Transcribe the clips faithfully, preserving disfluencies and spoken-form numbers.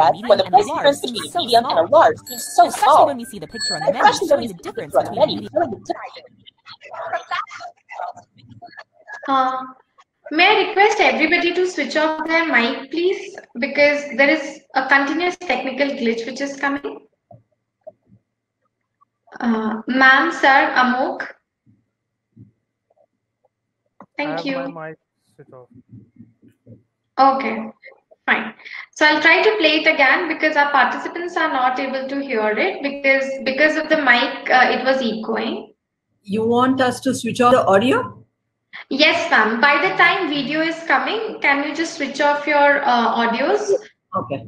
that medium when the and a price large difference seems between so medium and a small. large seems so Especially small. when we see the picture on the menu Especially when showing we the see the difference picture on the between a menu medium. showing the difference. Uh, may I request everybody to switch off their mic, please, because there is a continuous technical glitch which is coming. Uh, ma'am, sir, Amok. I Thank have you. my mic switch off. Okay, fine. So I'll try to play it again because our participants are not able to hear it because because of the mic, uh, it was echoing. You want us to switch off the audio? Yes, ma'am. By the time video is coming, can you just switch off your uh, audios? Okay.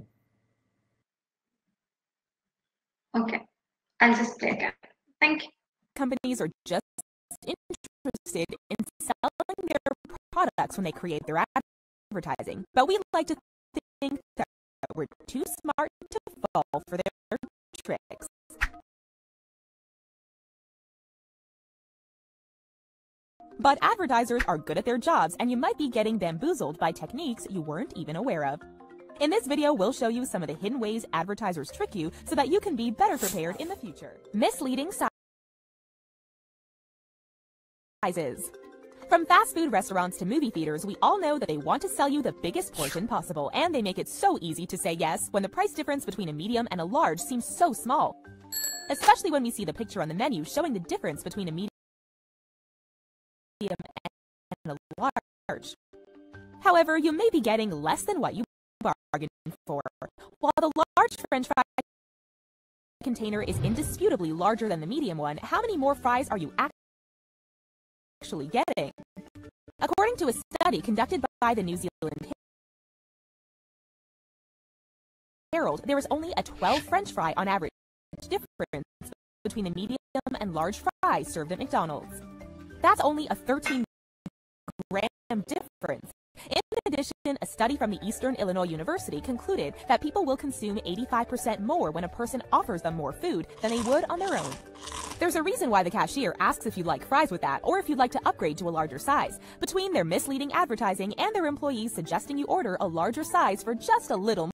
Okay, I'll just play again. Thank you. Companies are just interested in selling their products when they create their advertising, but we like to think that we're too smart to fall for their tricks. But advertisers are good at their jobs, and you might be getting bamboozled by techniques you weren't even aware of. In this video, we'll show you some of the hidden ways advertisers trick you so that you can be better prepared in the future. Misleading sizes. From fast food restaurants to movie theaters, we all know that they want to sell you the biggest portion possible, and they make it so easy to say yes when the price difference between a medium and a large seems so small. Especially when we see the picture on the menu showing the difference between a medium and a large. However, you may be getting less than what you bargained for. While the large French fry container is indisputably larger than the medium one, how many more fries are you actually getting? According to a study conducted by the New Zealand Herald, there is only a twelve French fry on average difference between the medium and large fries served at McDonald's. That's only a thirteen gram difference. In addition, a study from the Eastern Illinois University concluded that people will consume eighty-five percent more when a person offers them more food than they would on their own. There's a reason why the cashier asks if you'd like fries with that, or if you'd like to upgrade to a larger size. Between their misleading advertising and their employees suggesting you order a larger size for just a little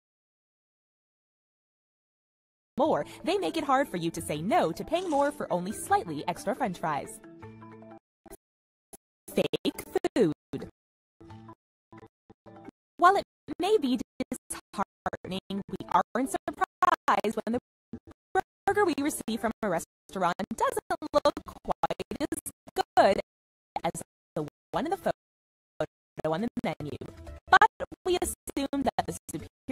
more, they make it hard for you to say no to paying more for only slightly extra French fries. Fake food. While it may be disheartening, we aren't surprised when the burger we receive from a restaurant doesn't look quite as good as the one in the photo on the menu. But we assume that the superior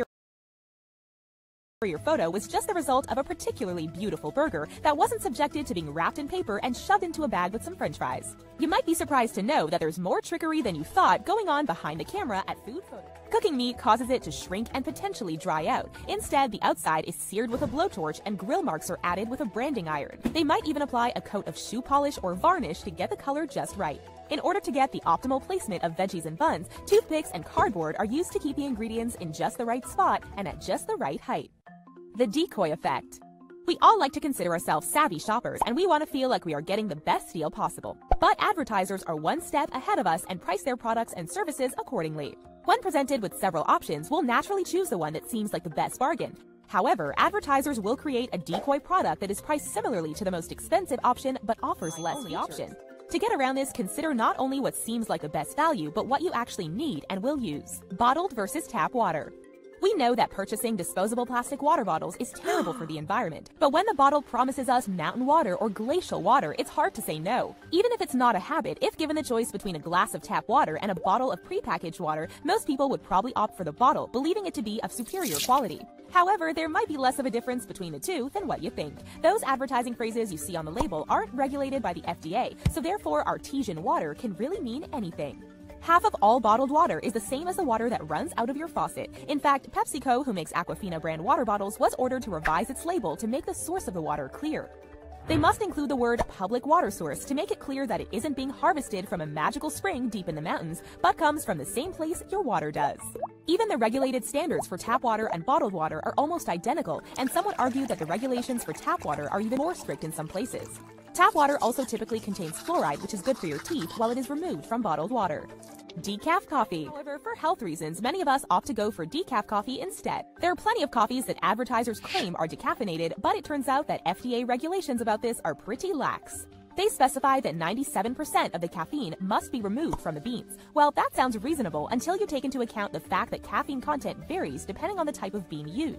your photo was just the result of a particularly beautiful burger that wasn't subjected to being wrapped in paper and shoved into a bag with some French fries. You might be surprised to know that there's more trickery than you thought going on behind the camera at food photos. Cooking meat causes it to shrink and potentially dry out. Instead, the outside is seared with a blowtorch and grill marks are added with a branding iron. They might even apply a coat of shoe polish or varnish to get the color just right. In order to get the optimal placement of veggies and buns, toothpicks and cardboard are used to keep the ingredients in just the right spot and at just the right height. The decoy effect. We all like to consider ourselves savvy shoppers, and we want to feel like we are getting the best deal possible. But advertisers are one step ahead of us and price their products and services accordingly. When presented with several options, we'll naturally choose the one that seems like the best bargain. However, advertisers will create a decoy product that is priced similarly to the most expensive option but offers less features. Option. To get around this, consider not only what seems like the best value, but what you actually need and will use. Bottled versus tap water. We know that purchasing disposable plastic water bottles is terrible for the environment, but when the bottle promises us mountain water or glacial water, it's hard to say no. Even if it's not a habit, if given the choice between a glass of tap water and a bottle of prepackaged water, most people would probably opt for the bottle, believing it to be of superior quality. However, there might be less of a difference between the two than what you think. Those advertising phrases you see on the label aren't regulated by the F D A, so therefore artesian water can really mean anything. Half of all bottled water is the same as the water that runs out of your faucet. In fact, PepsiCo, who makes Aquafina brand water bottles, was ordered to revise its label to make the source of the water clear. They must include the word public water source to make it clear that it isn't being harvested from a magical spring deep in the mountains, but comes from the same place your water does. Even the regulated standards for tap water and bottled water are almost identical, and some would argue that the regulations for tap water are even more strict in some places. Tap water also typically contains fluoride, which is good for your teeth, while it is removed from bottled water. Decaf coffee. However, for health reasons, many of us opt to go for decaf coffee instead. There are plenty of coffees that advertisers claim are decaffeinated, but it turns out that F D A regulations about this are pretty lax. They specify that ninety-seven percent of the caffeine must be removed from the beans. Well, that sounds reasonable until you take into account the fact that caffeine content varies depending on the type of bean used.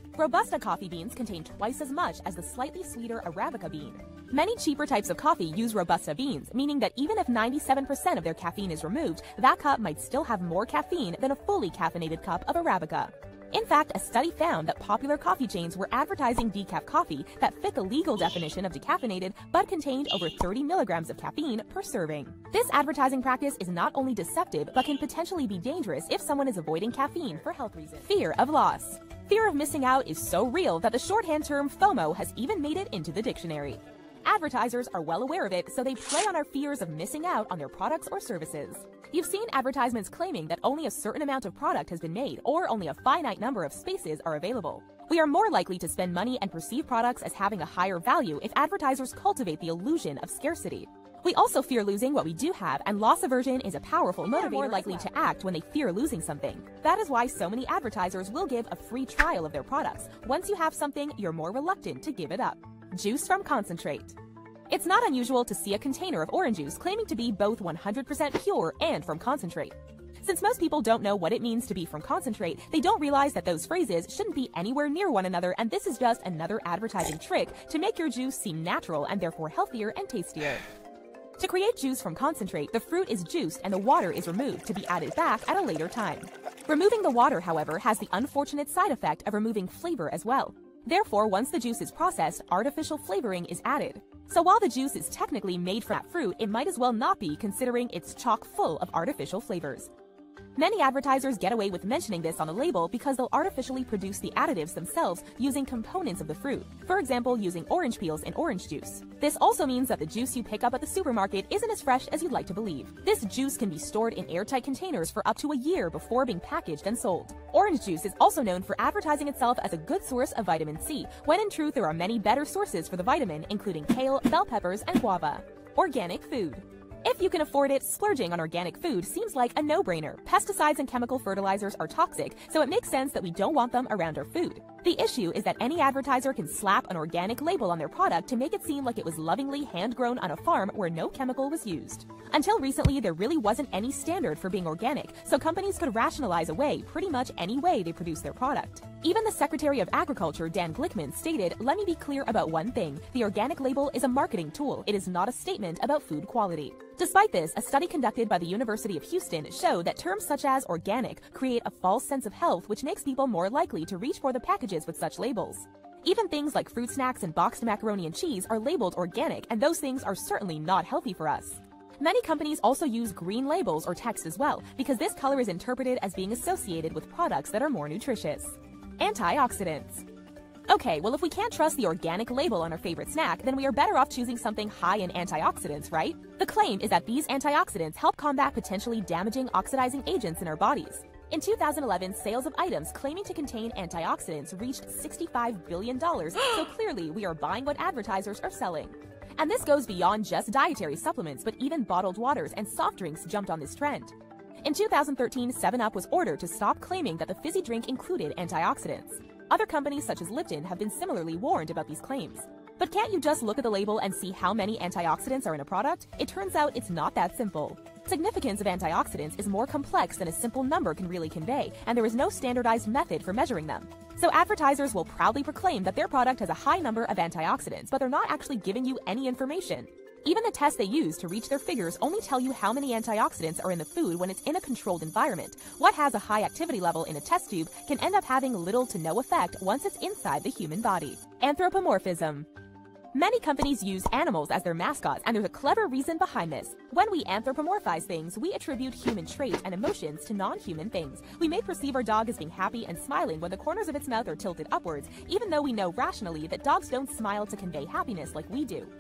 Robusta coffee beans contain twice as much as the slightly sweeter Arabica bean. Many cheaper types of coffee use Robusta beans, meaning that even if ninety-seven percent of their caffeine is removed, that cup might still have more caffeine than a fully caffeinated cup of Arabica. In fact, a study found that popular coffee chains were advertising decaf coffee that fit the legal definition of decaffeinated but contained over thirty milligrams of caffeine per serving. This advertising practice is not only deceptive but can potentially be dangerous if someone is avoiding caffeine for health reasons. Fear of loss. Fear of missing out is so real that the shorthand term FOMO has even made it into the dictionary. Advertisers are well aware of it, so they play on our fears of missing out on their products or services. You've seen advertisements claiming that only a certain amount of product has been made or only a finite number of spaces are available. We are more likely to spend money and perceive products as having a higher value if advertisers cultivate the illusion of scarcity. We also fear losing what we do have, and loss aversion is a powerful motivator. They are more likely to act when they fear losing something. That is why so many advertisers will give a free trial of their products. Once you have something, you're more reluctant to give it up. Juice from concentrate. It's not unusual to see a container of orange juice claiming to be both one hundred percent pure and from concentrate. Since most people don't know what it means to be from concentrate, they don't realize that those phrases shouldn't be anywhere near one another, and this is just another advertising trick to make your juice seem natural and therefore healthier and tastier. To create juice from concentrate, the fruit is juiced and the water is removed to be added back at a later time. Removing the water, however, has the unfortunate side effect of removing flavor as well. Therefore, once the juice is processed, artificial flavoring is added. So while the juice is technically made from that fruit, it might as well not be, considering it's chock full of artificial flavors. Many advertisers get away with mentioning this on a label because they'll artificially produce the additives themselves using components of the fruit, for example using orange peels in orange juice. This also means that the juice you pick up at the supermarket isn't as fresh as you'd like to believe. This juice can be stored in airtight containers for up to a year before being packaged and sold. Orange juice is also known for advertising itself as a good source of vitamin C, when in truth there are many better sources for the vitamin, including kale, bell peppers, and guava. Organic food. If you can afford it, splurging on organic food seems like a no-brainer. Pesticides and chemical fertilizers are toxic, so it makes sense that we don't want them around our food. The issue is that any advertiser can slap an organic label on their product to make it seem like it was lovingly hand-grown on a farm where no chemical was used. Until recently, there really wasn't any standard for being organic, so companies could rationalize away pretty much any way they produce their product. Even the Secretary of Agriculture, Dan Glickman, stated, "Let me be clear about one thing. The organic label is a marketing tool. It is not a statement about food quality." Despite this, a study conducted by the University of Houston showed that terms such as organic create a false sense of health, which makes people more likely to reach for the packages with such labels. Even things like fruit snacks and boxed macaroni and cheese are labeled organic, and those things are certainly not healthy for us. Many companies also use green labels or text as well, because this color is interpreted as being associated with products that are more nutritious. Antioxidants. Okay, well if we can't trust the organic label on our favorite snack, then we are better off choosing something high in antioxidants, right? The claim is that these antioxidants help combat potentially damaging oxidizing agents in our bodies. In two thousand eleven, sales of items claiming to contain antioxidants reached sixty-five billion dollars, so clearly we are buying what advertisers are selling. And this goes beyond just dietary supplements, but even bottled waters and soft drinks jumped on this trend. In two thousand thirteen, seven up was ordered to stop claiming that the fizzy drink included antioxidants. Other companies such as Lipton have been similarly warned about these claims. But can't you just look at the label and see how many antioxidants are in a product? It turns out it's not that simple. Significance of antioxidants is more complex than a simple number can really convey, and there is no standardized method for measuring them. So advertisers will proudly proclaim that their product has a high number of antioxidants, but they're not actually giving you any information. Even the tests they use to reach their figures only tell you how many antioxidants are in the food when it's in a controlled environment. What has a high activity level in a test tube can end up having little to no effect once it's inside the human body. Anthropomorphism. Many companies use animals as their mascots, and there's a clever reason behind this. When we anthropomorphize things, we attribute human traits and emotions to non-human things. We may perceive our dog as being happy and smiling when the corners of its mouth are tilted upwards, even though we know rationally that dogs don't smile to convey happiness like we do.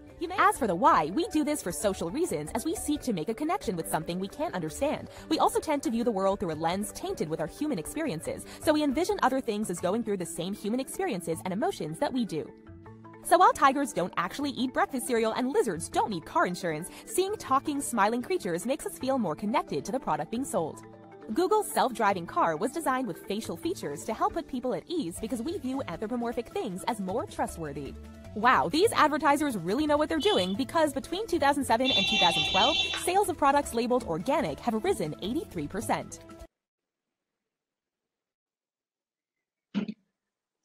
As for the why, we do this for social reasons, as we seek to make a connection with something we can't understand. We also tend to view the world through a lens tainted with our human experiences, so we envision other things as going through the same human experiences and emotions that we do. So while tigers don't actually eat breakfast cereal and lizards don't need car insurance, seeing talking, smiling creatures makes us feel more connected to the product being sold. Google's self-driving car was designed with facial features to help put people at ease because we view anthropomorphic things as more trustworthy. Wow, these advertisers really know what they're doing, because between two thousand seven and two thousand twelve, sales of products labeled organic have risen eighty-three percent.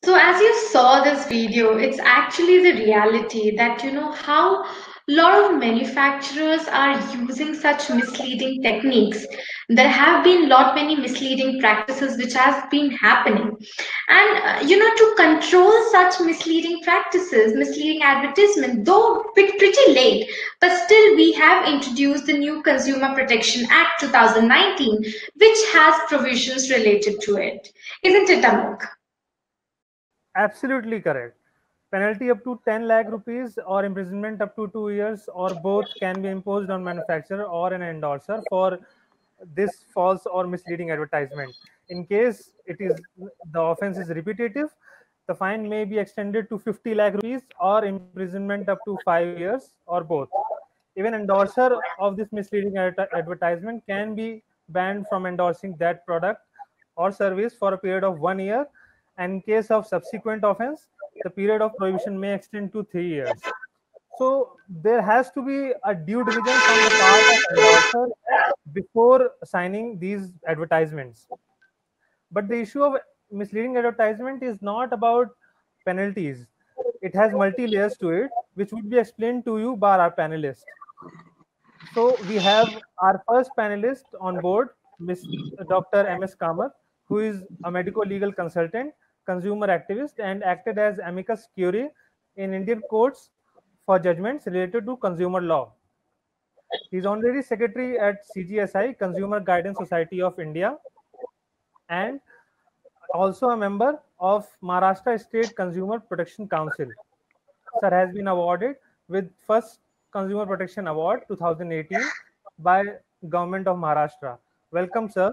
So as you saw this video, it's actually the reality that you know how a lot of manufacturers are using such misleading techniques. There have been lot many misleading practices which has been happening, and uh, you know to control such misleading practices, misleading advertisement, though bit pretty late, but still we have introduced the new Consumer Protection Act two thousand nineteen, which has provisions related to it, isn't it, Amok? Absolutely correct. Penalty up to ten lakh rupees or imprisonment up to two years or both can be imposed on manufacturer or an endorser for this false or misleading advertisement. In case it is the offense is repetitive, the fine may be extended to fifty lakh rupees or imprisonment up to five years or both. Even endorser of this misleading ad- advertisement can be banned from endorsing that product or service for a period of one year, and in case of subsequent offense, the period of prohibition may extend to three years. So there has to be a due diligence on the part of endorser before signing these advertisements. But the issue of misleading advertisement is not about penalties. It has multi layers to it, which would be explained to you by our panelist. So we have our first panelist on board, Miz Doctor M S Kamath, who is a medico-legal consultant, consumer activist, and acted as amicus curiae in Indian courts for judgments related to consumer law. He is honorary secretary at C G S I, Consumer Guidance Society of India, and also a member of Maharashtra State Consumer Protection Council. Sir has been awarded with first Consumer Protection Award twenty eighteen by Government of Maharashtra. Welcome, sir.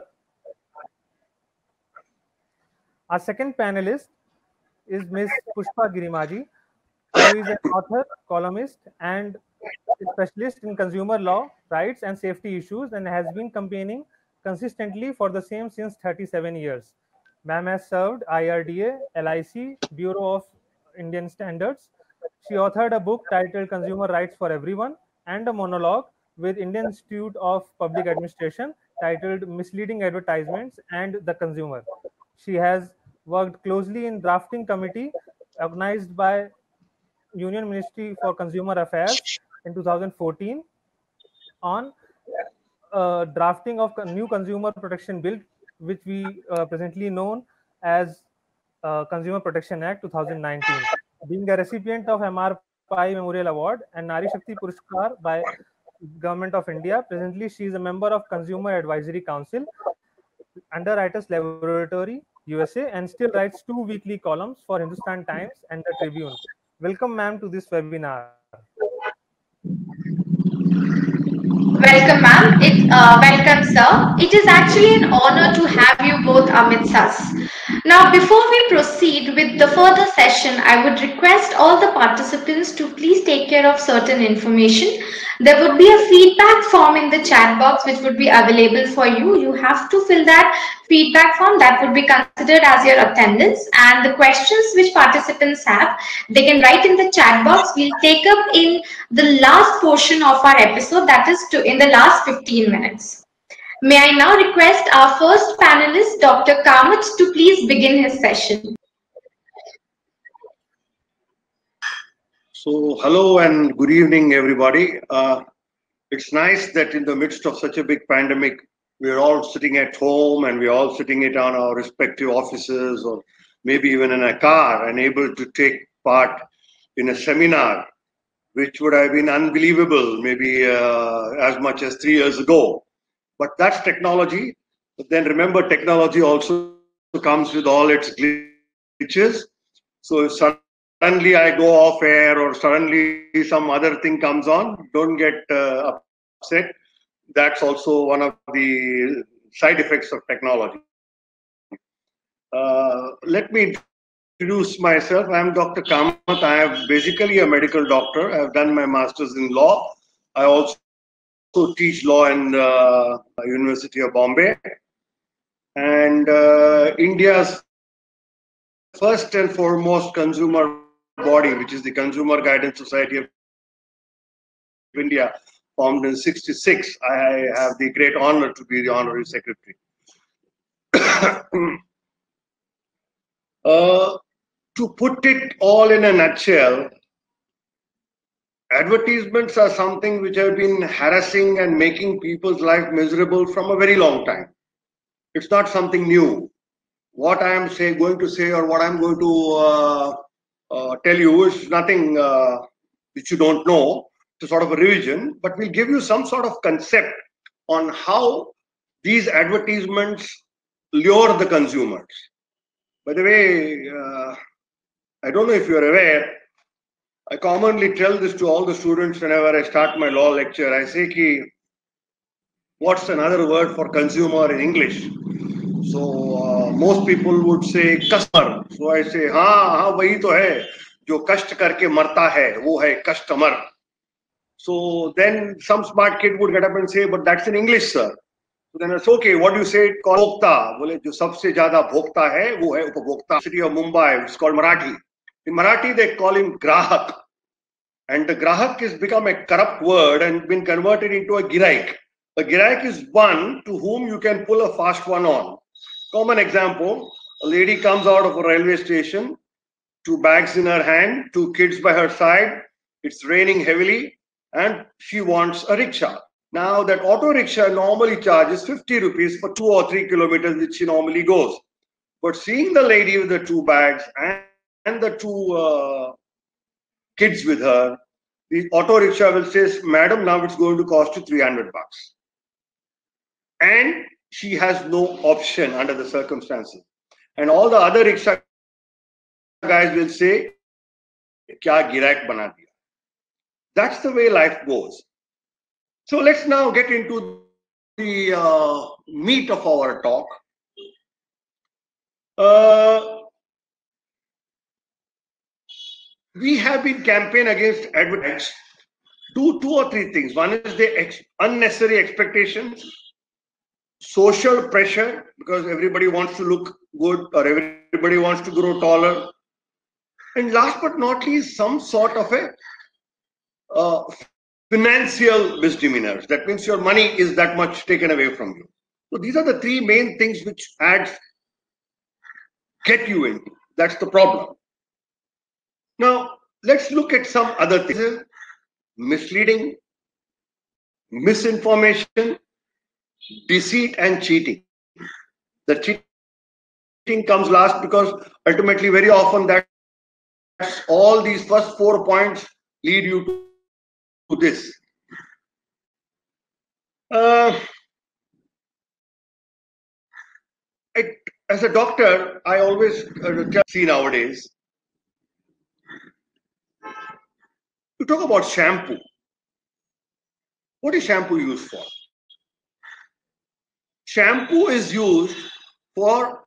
Our second panelist is Miz Pushpa Girimaji, who is an author, columnist, and specialist in consumer law, rights, and safety issues, and has been campaigning consistently for the same since thirty-seven years. Ma'am has served I R D A, L I C, Bureau of Indian Standards. She authored a book titled Consumer Rights for Everyone and a monologue with Indian Institute of Public Administration titled Misleading Advertisements and the Consumer. She has worked closely in drafting committee organized by Union Ministry for Consumer Affairs in two thousand fourteen on uh, drafting of a new consumer protection bill, which we uh, presently known as uh, Consumer Protection Act two thousand nineteen. Being a recipient of M R Pai Memorial Award and Nari Shakti Puruskar by Government of India, presently she is a member of Consumer Advisory Council, Underwriters Laboratory, U S A, and still writes two weekly columns for Hindustan Times and the Tribune. Welcome, ma'am, to this webinar. Welcome, ma'am. It uh, welcome, sir. It is actually an honor to have you both amidst us. Now, before we proceed with the further session, I would request all the participants to please take care of certain information. There would be a feedback form in the chat box which would be available for you. You have to fill that feedback form. That would be considered as your attendance, and the questions which participants have, they can write in the chat box. We'll take up in the last portion of our episode, that is to in the last fifteen minutes. May I now request our first panelist, Doctor Kamath, to please begin his session. So, hello and good evening, everybody. Uh, it's nice that in the midst of such a big pandemic, we're all sitting at home and we're all sitting it on our respective offices or maybe even in a car and able to take part in a seminar, which would have been unbelievable maybe uh, as much as three years ago. But that's technology. But then remember, technology also comes with all its glitches. So if suddenly I go off air or suddenly some other thing comes on, don't get uh, upset. That's also one of the side effects of technology. Uh, let me introduce myself. I'm Doctor Kamath. I am basically a medical doctor. I've done my master's in law. I also teach law in the University of Bombay. And uh, India's first and foremost consumer body, which is the Consumer Guidance Society of India, formed in sixty-six. I have the great honor to be the honorary secretary. uh, to put it all in a nutshell, advertisements are something which have been harassing and making people's life miserable from a very long time. It's not something new. What I am say, going to say or what I'm going to uh, uh, tell you is nothing uh, which you don't know. It's sort of a revision, but we'll give you some sort of concept on how these advertisements lure the consumers. By the way, uh, I don't know if you're aware, I commonly tell this to all the students whenever I start my law lecture. I say, ki, what's another word for consumer in English? So uh, most people would say customer. So I say, हाँ हाँ वही तो है जो कष्ट करके मरता है वो है customer. So then some smart kid would get up and say, but that's in English, sir. So then it's okay. What do you say? उपभोक्ता. बोले जो सबसे ज्यादा भोगता है वो है उपभोक्ता. City of Mumbai, it's called Marathi. In Marathi they call him grahak, and the grahak has become a corrupt word and been converted into a giraik. A giraik is one to whom you can pull a fast one on. Common example, a lady comes out of a railway station, two bags in her hand, two kids by her side, it's raining heavily, and she wants a rickshaw. Now that auto rickshaw normally charges fifty rupees for two or three kilometers which she normally goes. But seeing the lady with the two bags and, and the two uh, kids with her, the auto rickshaw will say, madam, now it's going to cost you three hundred bucks. And she has no option under the circumstances. And all the other rickshaw guys will say, kya giraik bana diya. That's the way life goes. So let's now get into the uh, meat of our talk. Uh, we have been campaign against advertising. Do two or three things. One is the ex unnecessary expectations, social pressure, because everybody wants to look good or everybody wants to grow taller. And last but not least, some sort of a uh, financial misdemeanors. That means your money is that much taken away from you. So these are the three main things which ads get you into. That's the problem. Now, let's look at some other things. Misleading, misinformation, deceit and cheating. The cheating comes last because ultimately very often that's all these first four points lead you to, to this. Uh, it, as a doctor, I always uh, see nowadays, you talk about shampoo. What is shampoo used for? Shampoo is used for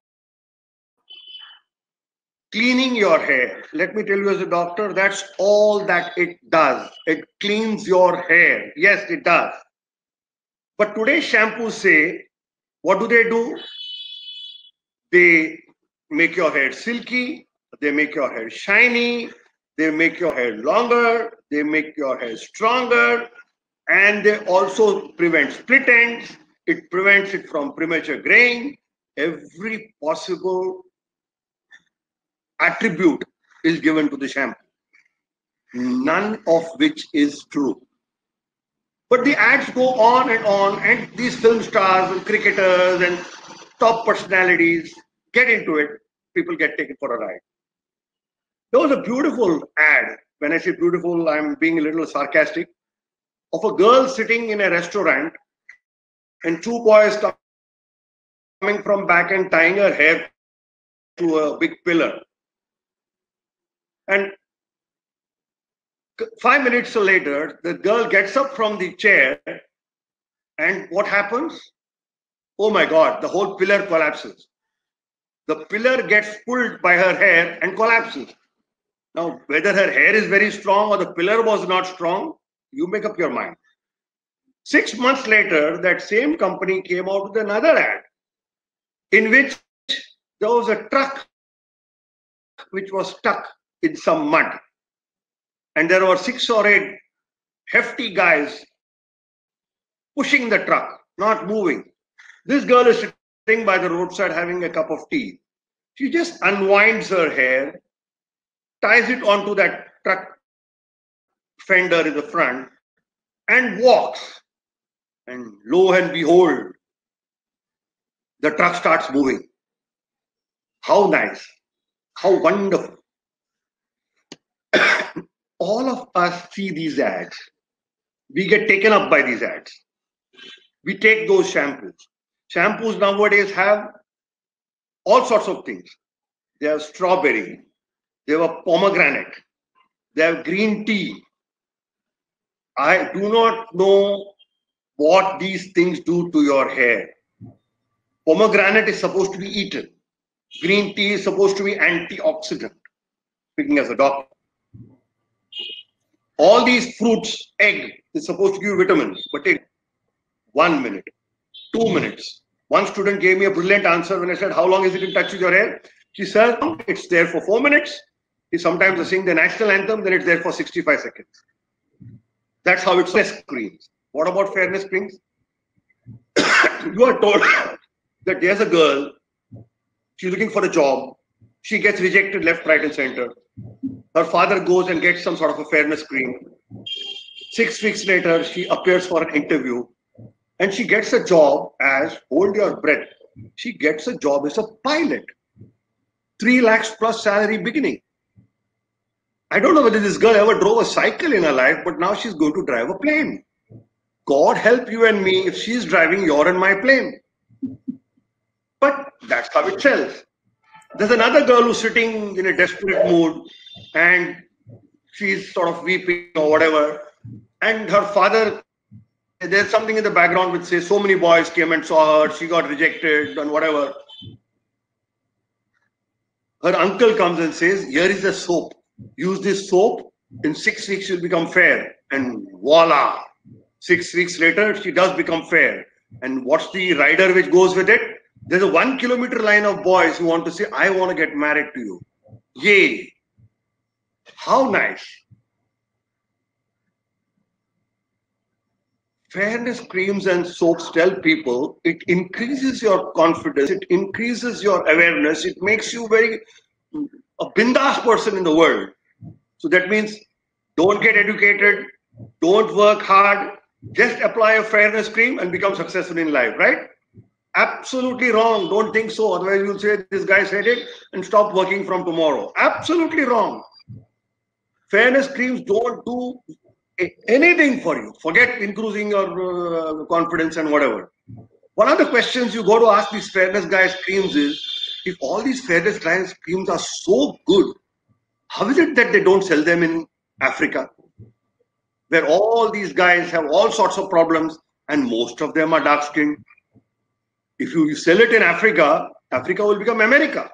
cleaning your hair. Let me tell you as a doctor, that's all that it does. It cleans your hair. Yes, it does. But today's shampoos say, what do they do? They make your hair silky, they make your hair shiny, they make your hair longer, they make your hair stronger, and they also prevent split ends. It prevents it from premature graying. Every possible attribute is given to the shampoo, none of which is true. But the ads go on and on, and these film stars and cricketers and top personalities get into it. People get taken for a ride. There was a beautiful ad. When I say beautiful, I'm being a little sarcastic, of a girl sitting in a restaurant and two boys coming from back and tying her hair to a big pillar. And five minutes later, the girl gets up from the chair, and what happens? Oh my God, the whole pillar collapses. The pillar gets pulled by her hair and collapses. Now, whether her hair is very strong or the pillar was not strong, you make up your mind. Six months later, that same company came out with another ad in which there was a truck which was stuck in some mud. And there were six or eight hefty guys pushing the truck, not moving. This girl is sitting by the roadside having a cup of tea. She just unwinds her hair, ties it onto that truck fender in the front, and walks. And lo and behold, the truck starts moving. How nice. How wonderful. All of us see these ads. We get taken up by these ads. We take those shampoos. Shampoos nowadays have all sorts of things. They have strawberry. They have a pomegranate. They have green tea. I do not know what these things do to your hair. Pomegranate is supposed to be eaten. Green tea is supposed to be antioxidant. Speaking as a doctor. All these fruits, egg is supposed to give you vitamins, but take one minute, two minutes. One student gave me a brilliant answer when I said, how long is it in touch with your hair? She said, it's there for four minutes. He sometimes sing the national anthem, then it's there for sixty-five seconds. That's how it's fairness creams. What about fairness creams? You are told that there's a girl, she's looking for a job. She gets rejected left, right, and center. Her father goes and gets some sort of a fairness cream. Six weeks later, she appears for an interview and she gets a job as, hold your breath, she gets a job as a pilot. Three lakhs plus salary beginning. I don't know whether this girl ever drove a cycle in her life, but now she's going to drive a plane. God help you and me if she's driving your and my plane. But that's how it sells. There's another girl who's sitting in a desperate mood and she's sort of weeping or whatever. And her father, there's something in the background which says so many boys came and saw her, she got rejected and whatever. Her uncle comes and says, here is a soap. Use this soap. In six weeks, you'll become fair. And voila. Six weeks later, she does become fair. And what's the rider which goes with it? There's a one kilometer line of boys who want to say, I want to get married to you. Yay. How nice. Fairness creams and soaps tell people it increases your confidence, it increases your awareness, it makes you very a bindas person in the world. So that means don't get educated, don't work hard, just apply a fairness cream and become successful in life, right? Absolutely wrong. Don't think so. Otherwise you'll say this guy said it and stop working from tomorrow. Absolutely wrong. Fairness creams don't do anything for you. Forget increasing your uh, confidence and whatever. One of the questions you go to ask these fairness guys creams is, if all these fairness guys creams are so good, how is it that they don't sell them in Africa? Where all these guys have all sorts of problems and most of them are dark skinned. If you sell it in Africa, Africa will become America.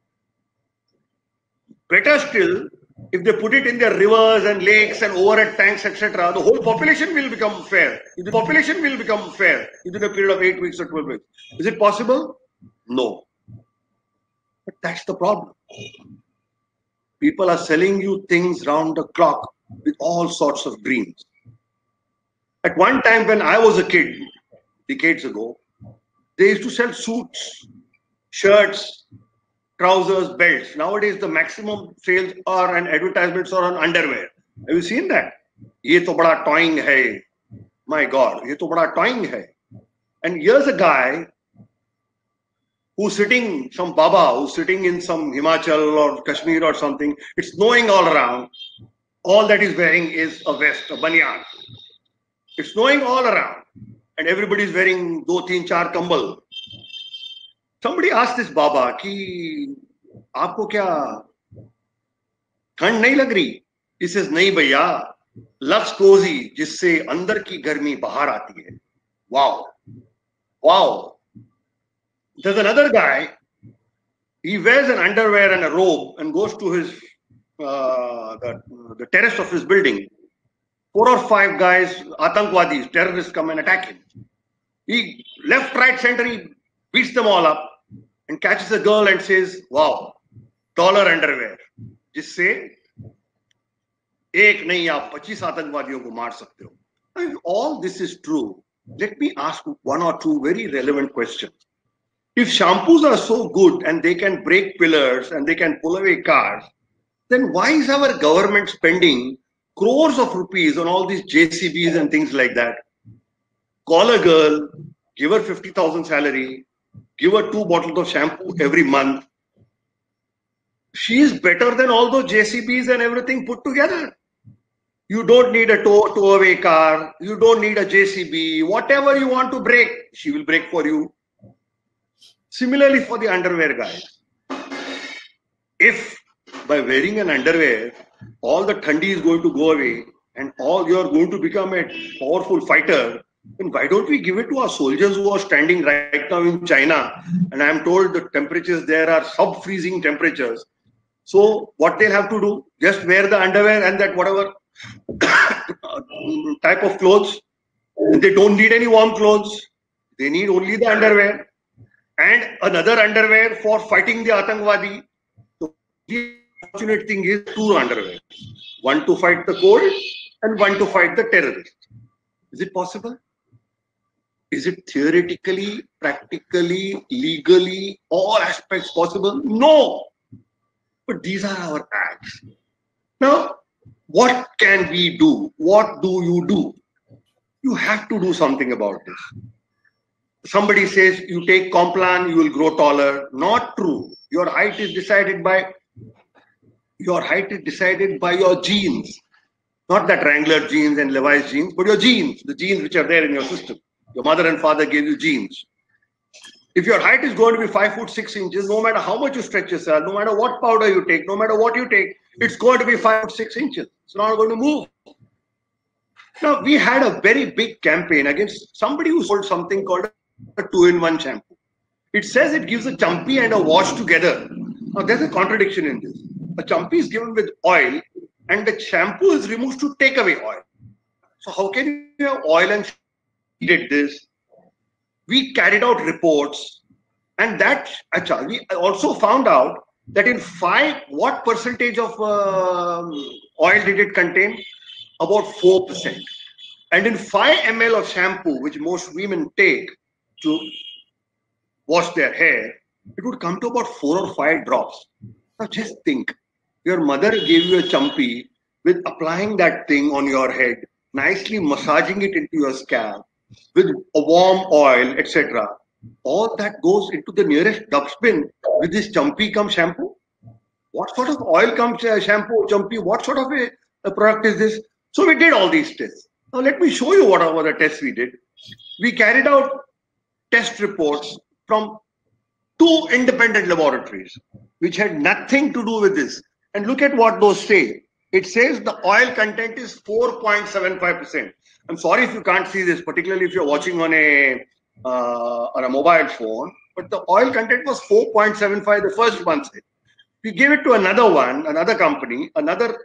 Better still, if they put it in their rivers and lakes and overhead tanks, et cetera, the whole population will become fair. The population will become fair within a period of eight weeks or twelve weeks. Is it possible? No. But that's the problem. People are selling you things round the clock with all sorts of dreams. At one time when I was a kid, decades ago, they used to sell suits, shirts, trousers, belts. Nowadays, the maximum sales are and advertisements are on underwear. Have you seen that? Ye to bada toying hai. My God, ye to bada toying hai. And here's a guy who's sitting, some Baba who's sitting in some Himachal or Kashmir or something. It's snowing all around. All that he's wearing is a vest, a banyan. It's snowing all around. And everybody's wearing do teen char kambal. Somebody asked this Baba, ki, aapko kya thand nahi lag rahi? He says, nahi bhaiya, Lux Cozy, jisse andar ki garmi bahar aati hai. Wow. Wow. There's another guy, he wears an underwear and a robe and goes to his uh, the, the terrace of his building. Four or five guys, Atangwadis, terrorists come and attack him. He left, right, center, he beats them all up and catches a girl and says, wow, dollar underwear. Jisse ek nahi aap twenty-five आतंकवादियों को मार सकते हो. And all this is true. Let me ask one or two very relevant questions. If shampoos are so good and they can break pillars and they can pull away cars, then why is our government spending crores of rupees on all these J C Bs and things like that? Call a girl, give her fifty thousand salary, give her two bottles of shampoo every month. She is better than all those J C Bs and everything put together. You don't need a tow, tow away car. You don't need a J C B. Whatever you want to break, she will break for you. Similarly for the underwear guys. If by wearing an underwear, all the thandi is going to go away and all you are going to become a powerful fighter, then why don't we give it to our soldiers who are standing right now in China? And I am told the temperatures there are sub-freezing temperatures. So what they'll have to do, just wear the underwear and that whatever type of clothes. They don't need any warm clothes. They need only the underwear. And another underwear for fighting the Atangwadi. So the fortunate thing is two underwear. One to fight the cold and one to fight the terrorists. Is it possible? Is it theoretically, practically, legally, all aspects possible? No. But these are our acts. Now, what can we do? What do you do? You have to do something about this. Somebody says you take Complan, you will grow taller. Not true. Your height is decided by your height is decided by your genes. Not that Wrangler genes and Levi's genes, but your genes, the genes which are there in your system. Your mother and father gave you genes. If your height is going to be five foot six inches, no matter how much you stretch yourself, no matter what powder you take, no matter what you take, it's going to be five foot six inches. It's not going to move. Now, we had a very big campaign against somebody who sold something called a two-in-one shampoo. It says it gives a champi and a wash together. Now, there's a contradiction in this. A champi is given with oil and the shampoo is removed to take away oil. So how can you have oil and did this? We carried out reports, and that achha, we also found out that in five, what percentage of uh, oil did it contain? About four percent. And in five milliliters of shampoo, which most women take to wash their hair, it would come to about four or five drops. Now just think, your mother gave you a champi with applying that thing on your head, nicely massaging it into your scalp, with a warm oil, et cetera. All that goes into the nearest dustbin with this champi cum shampoo. What sort of oil comes uh, shampoo, champi? What sort of a, a product is this? So we did all these tests. Now let me show you what are the tests we did. We carried out test reports from two independent laboratories, which had nothing to do with this. And look at what those say. It says the oil content is four point seven five percent. I'm sorry if you can't see this, particularly if you're watching on a uh, on a mobile phone, but the oil content was four point seven five, the first one said. We gave it to another one, another company, another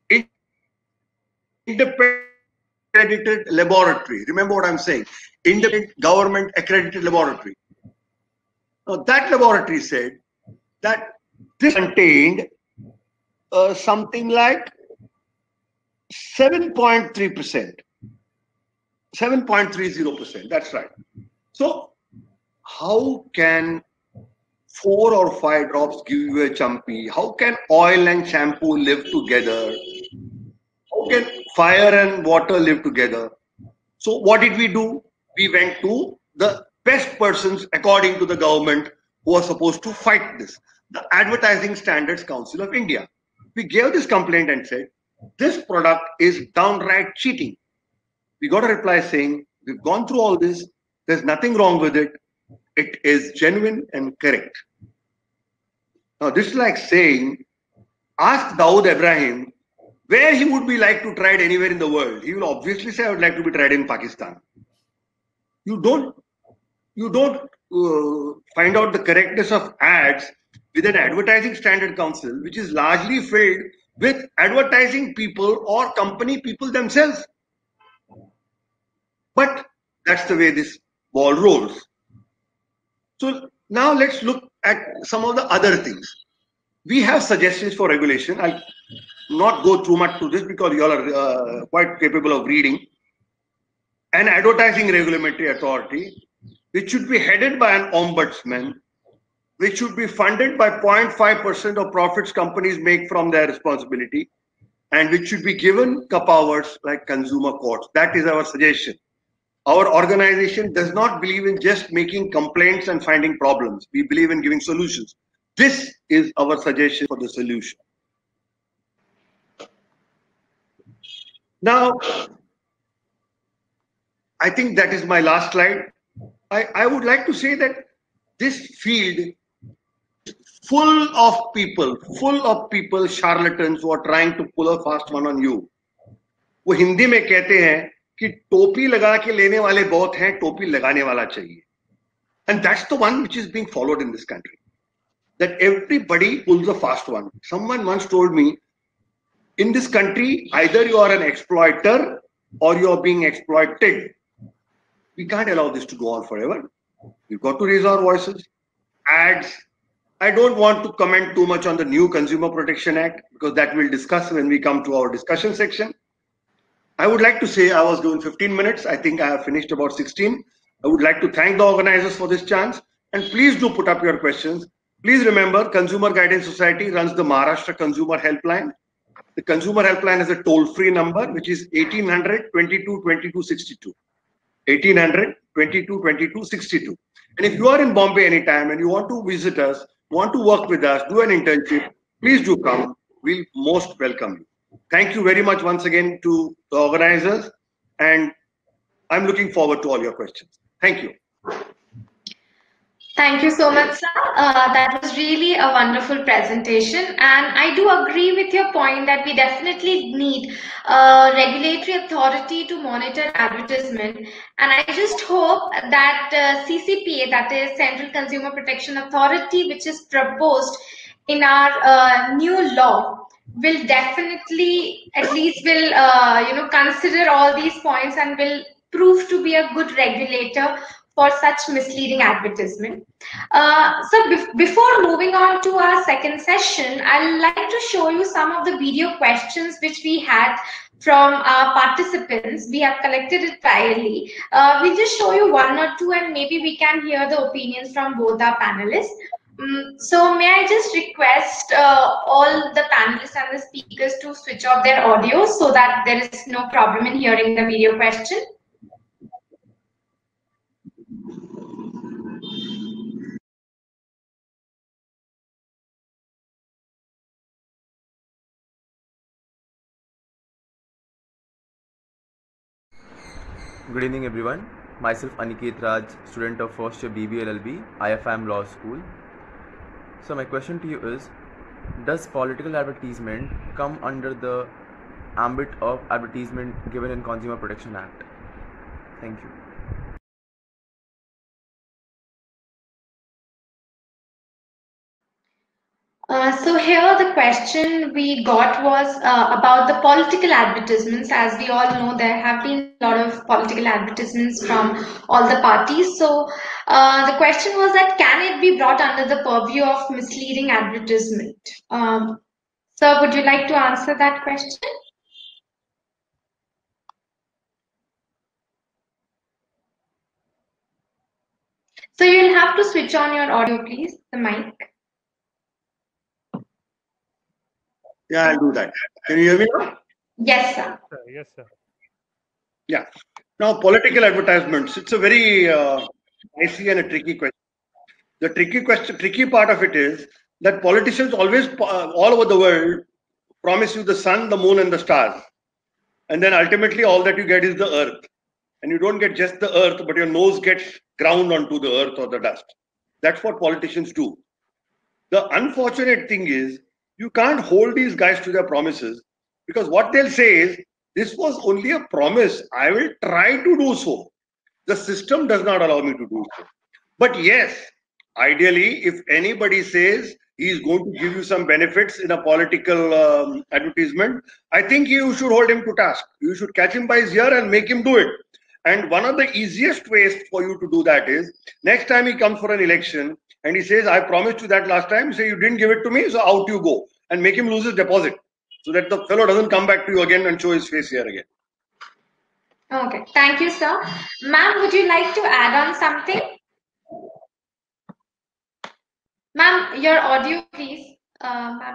independent accredited laboratory. Remember what I'm saying? Independent government accredited laboratory. Now that laboratory said that this contained uh, something like seven point three percent. seven point three zero percent. That's right. So how can four or five drops give you a champi? How can oil and shampoo live together? How can fire and water live together? So what did we do? We went to the best persons according to the government who are supposed to fight this, the Advertising Standards Council of India. We gave this complaint and said, this product is downright cheating. We got a reply saying, we've gone through all this, there's nothing wrong with it, it is genuine and correct. Now this is like saying, ask Dawood Ibrahim where he would be like to tried anywhere in the world. He will obviously say, I would like to be tried in Pakistan. You don't, you don't uh, find out the correctness of ads with an Advertising Standard Council, which is largely filled with advertising people or company people themselves. But that's the way this ball rolls. So now let's look at some of the other things. We have suggestions for regulation. I'll not go too much to this because you all are uh, quite capable of reading. An advertising regulatory authority, which should be headed by an ombudsman, which should be funded by zero point five percent of profits companies make from their responsibility, and which should be given powers like consumer courts. That is our suggestion. Our organization does not believe in just making complaints and finding problems. We believe in giving solutions. This is our suggestion for the solution. Now, I think that is my last slide. I, I would like to say that this field is full of people, full of people, charlatans who are trying to pull a fast one on you. वो हिंदी में कहते हैं कि टोपी लगा के लेने वाले बहुत हैं, टोपी लगाने वाला चाहिए. And that's the one which is being followed in this country. That everybody pulls a fast one. Someone once told me, in this country, either you are an exploiter or you are being exploited. We can't allow this to go on forever. We've got to raise our voices. Ads. I don't want to comment too much on the new Consumer Protection Act because that we'll discuss when we come to our discussion section. I would like to say I was given fifteen minutes. I think I have finished about sixteen. I would like to thank the organizers for this chance. And please do put up your questions. Please remember, Consumer Guidance Society runs the Maharashtra Consumer Helpline. The Consumer Helpline is a toll-free number, which is eighteen hundred, twenty-two, twenty-two, sixty-two. eighteen hundred, twenty-two, twenty-two, sixty-two. And if you are in Bombay anytime and you want to visit us, want to work with us, do an internship, please do come. We'll most welcome you. Thank you very much once again to the organizers, and I'm looking forward to all your questions. Thank you. Thank you so much, sir. Uh, that was really a wonderful presentation. And I do agree with your point that we definitely need a regulatory authority to monitor advertisement. And I just hope that uh, C C P A, that is Central Consumer Protection Authority, which is proposed in our uh, new law, will definitely, at least will, uh, you know, consider all these points and will prove to be a good regulator for such misleading advertisement. Uh, so be before moving on to our second session, I'd like to show you some of the video questions which we had from our participants. We have collected it priorly. Uh, we'll just show you one or two and maybe we can hear the opinions from both our panelists. Um, so may I just request uh, all the panelists and the speakers to switch off their audio so that there is no problem in hearing the video question. Good evening everyone. Myself Aniket Raj, student of first year B B L L B, I F I M Law School. So my question to you is, does political advertisement come under the ambit of advertisement given in Consumer Protection Act? Thank you. Uh, so here the question we got was uh, about the political advertisements. As we all know, there have been a lot of political advertisements from all the parties. So uh, the question was that can it be brought under the purview of misleading advertisement? Um, sir, would you like to answer that question? So you'll have to switch on your audio, please, the mic. Yeah, I'll do that. Can you hear me now? Yes, sir. Yes, sir. Yeah. Now, political advertisements, it's a very uh, dicey and a tricky question. The tricky question, tricky part of it is that politicians always, uh, all over the world, promise you the sun, the moon, and the stars. And then ultimately, all that you get is the earth. And you don't get just the earth, but your nose gets ground onto the earth or the dust. That's what politicians do. The unfortunate thing is, you can't hold these guys to their promises, because what they'll say is, this was only a promise. I will try to do so. The system does not allow me to do so. But yes, ideally, if anybody says he's going to give you some benefits in a political um, advertisement, I think you should hold him to task. You should catch him by his ear and make him do it. And one of the easiest ways for you to do that is, next time he comes for an election and he says, I promised you that last time, you say you didn't give it to me, so out you go. And make him lose his deposit so that the fellow doesn't come back to you again and show his face here again. Okay, thank you, sir. Ma'am, would you like to add on something? Ma'am, your audio, please. Uh, ma'am.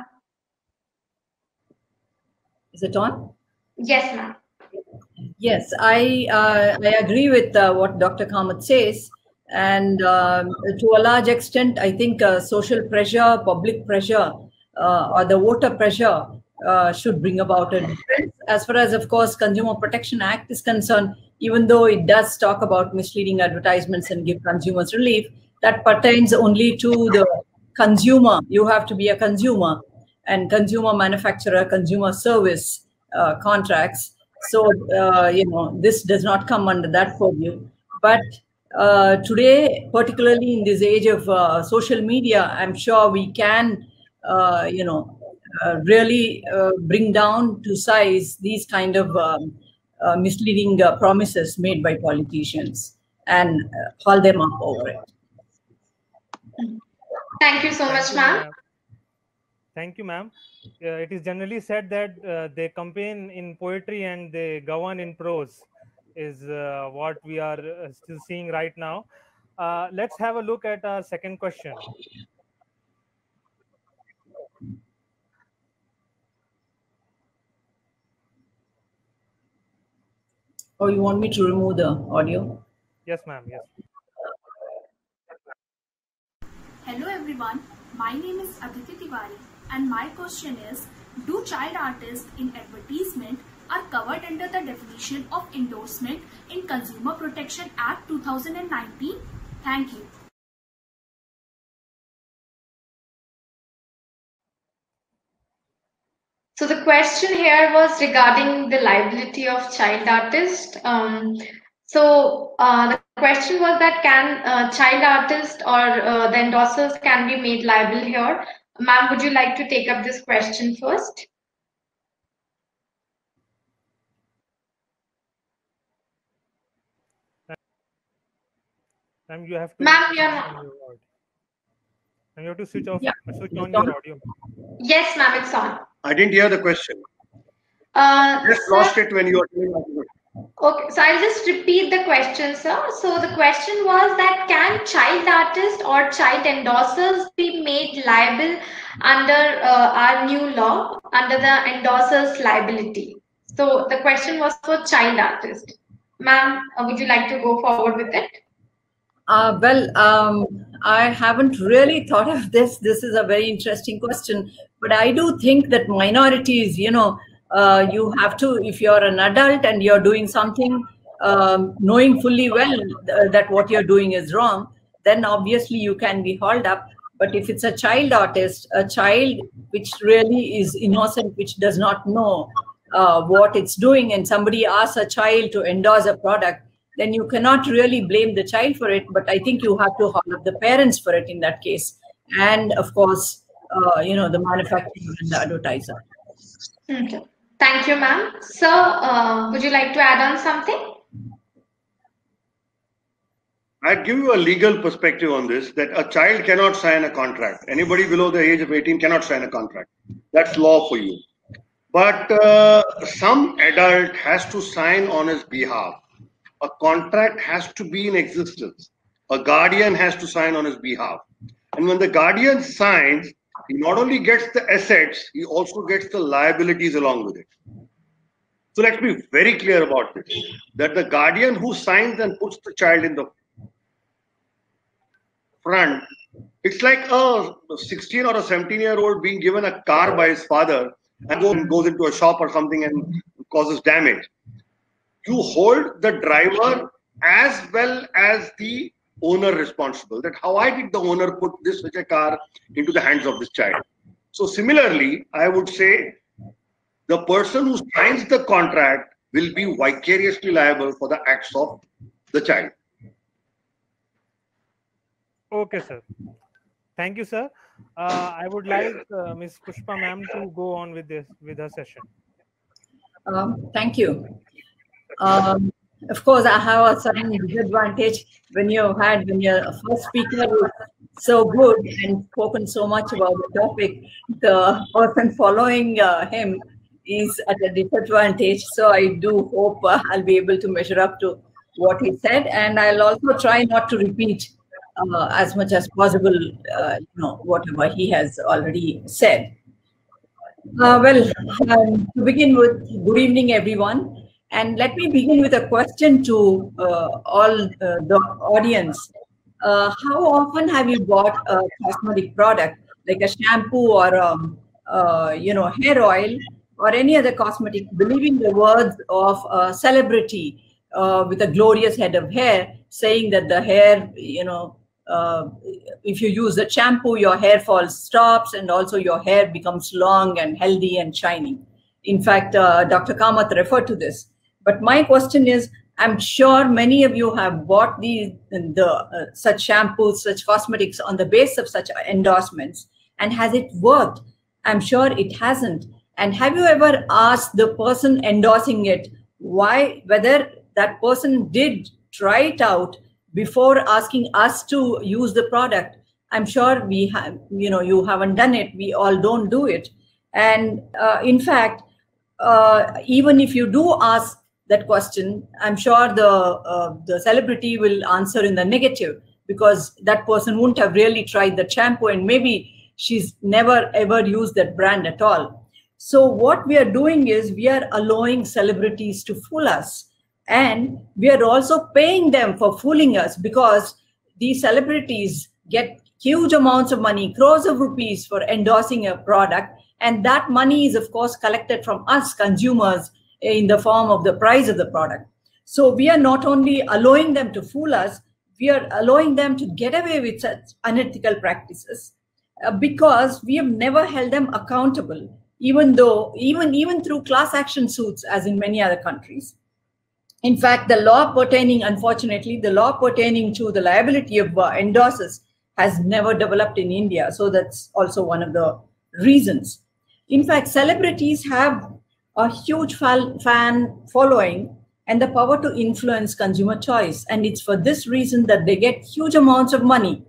Is it on? Yes, ma'am. Yes, I uh, I agree with uh, what Doctor Kamath says, and um, to a large extent, I think uh, social pressure, public pressure, uh, or the voter pressure uh, should bring about a difference. As far as, of course, Consumer Protection Act is concerned, even though it does talk about misleading advertisements and give consumers relief, that pertains only to the consumer. You have to be a consumer, and consumer manufacturer, consumer service uh, contracts. So, uh, you know, this does not come under that purview. But uh, today, particularly in this age of uh, social media, I'm sure we can, uh, you know, uh, really uh, bring down to size these kind of um, uh, misleading uh, promises made by politicians and uh, haul them up over it. Thank you so much, ma'am. Thank you, ma'am. Uh, it is generally said that uh, they campaign in poetry and they govern in prose, is uh, what we are uh, still seeing right now. Uh, let's have a look at our second question. Oh, you want me to remove the audio? Yes, ma'am. Yes. Hello, everyone. My name is Aditi Tiwari, and my question is, do child artists in advertisement are covered under the definition of endorsement in Consumer Protection Act two thousand nineteen? Thank you. So the question here was regarding the liability of child artists. Um, so uh, the question was that can uh, child artists or uh, the endorsers can be made liable here? Ma'am, would you like to take up this question first? Ma'am, you have to. Ma'am, you're not. And you have to switch off, Yeah. switch on your audio. Yes, ma'am, it's on. I didn't hear the question. Uh, Just sir- lost it when you were telling us. Okay, so I'll just repeat the question, sir. So the question was that can child artists or child endorsers be made liable under uh, our new law, under the endorsers liability? So the question was for child artists. Ma'am, uh, would you like to go forward with it? Uh, well, um, I haven't really thought of this. This is a very interesting question. But I do think that minorities, you know, uh, you have to, if you're an adult and you're doing something, um, knowing fully well th- that what you're doing is wrong, then obviously you can be hauled up. But if it's a child artist, a child which really is innocent, which does not know uh, what it's doing, and somebody asks a child to endorse a product, then you cannot really blame the child for it. But I think you have to haul up the parents for it in that case. And of course, uh, you know, the manufacturer and the advertiser. Okay. Thank you, ma'am. Sir, uh, would you like to add on something? I'd give you a legal perspective on this, that a child cannot sign a contract. Anybody below the age of eighteen cannot sign a contract. That's law for you. But uh, some adult has to sign on his behalf. A contract has to be in existence. A guardian has to sign on his behalf. And when the guardian signs, he not only gets the assets, he also gets the liabilities along with it. So let's be very clear about this, that the guardian who signs and puts the child in the front, it's like a sixteen or a seventeen year old being given a car by his father and goes into a shop or something and causes damage. You hold the driver as well as the owner responsible. That how I did the owner put this such a car into the hands of this child. So similarly, I would say the person who signs the contract will be vicariously liable for the acts of the child. Okay, sir. Thank you, sir. Uh, I would like uh, Miz Pushpa ma'am to go on with this with her session. Um, thank you. Um, of course, I have a certain disadvantage when you had when your first speaker was so good and spoken so much about the topic. The person following uh, him is at a disadvantage. So I do hope uh, I'll be able to measure up to what he said, and I'll also try not to repeat uh, as much as possible, uh, you know, whatever he has already said. Uh, well, um, to begin with, good evening, everyone. And let me begin with a question to uh, all uh, the audience. Uh, how often have you bought a cosmetic product like a shampoo or um, uh, you know, hair oil or any other cosmetic, believing the words of a celebrity uh, with a glorious head of hair, saying that the hair, you know, uh, if you use the shampoo, your hair fall stops, and also your hair becomes long and healthy and shiny. In fact, uh, Doctor Kamath referred to this. But my question is, I'm sure many of you have bought the, the uh, such shampoos, such cosmetics on the basis of such endorsements. And has it worked? I'm sure it hasn't. And have you ever asked the person endorsing it why, whether that person did try it out before asking us to use the product? I'm sure we have, you know, you haven't done it. We all don't do it. And uh, in fact, uh, even if you do ask that question, I'm sure the uh, the celebrity will answer in the negative, because that person wouldn't have really tried the shampoo, and maybe she's never ever used that brand at all. So what we are doing is we are allowing celebrities to fool us, and we are also paying them for fooling us, because these celebrities get huge amounts of money, crores of rupees, for endorsing a product, and that money is of course collected from us consumers in the form of the price of the product. So we are not only allowing them to fool us, we are allowing them to get away with such unethical practices uh, because we have never held them accountable, even though, even, even through class action suits, as in many other countries. In fact, the law pertaining, unfortunately, the law pertaining to the liability of uh, endorsers has never developed in India. So that's also one of the reasons. In fact, celebrities have a huge fan following and the power to influence consumer choice. And it's for this reason that they get huge amounts of money.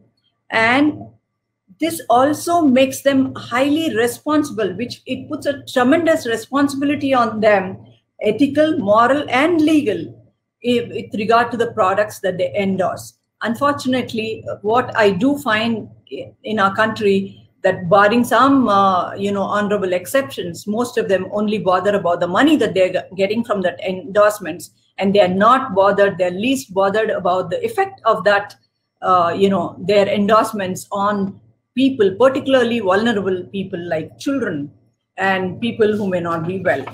And this also makes them highly responsible, which it puts a tremendous responsibility on them, ethical, moral, and legal, with regard to the products that they endorse. Unfortunately, what I do find in our country, that barring some, uh, you know, honorable exceptions, most of them only bother about the money that they're getting from that endorsements, and they are not bothered, they're least bothered about the effect of that, uh, you know, their endorsements on people, particularly vulnerable people like children and people who may not be well.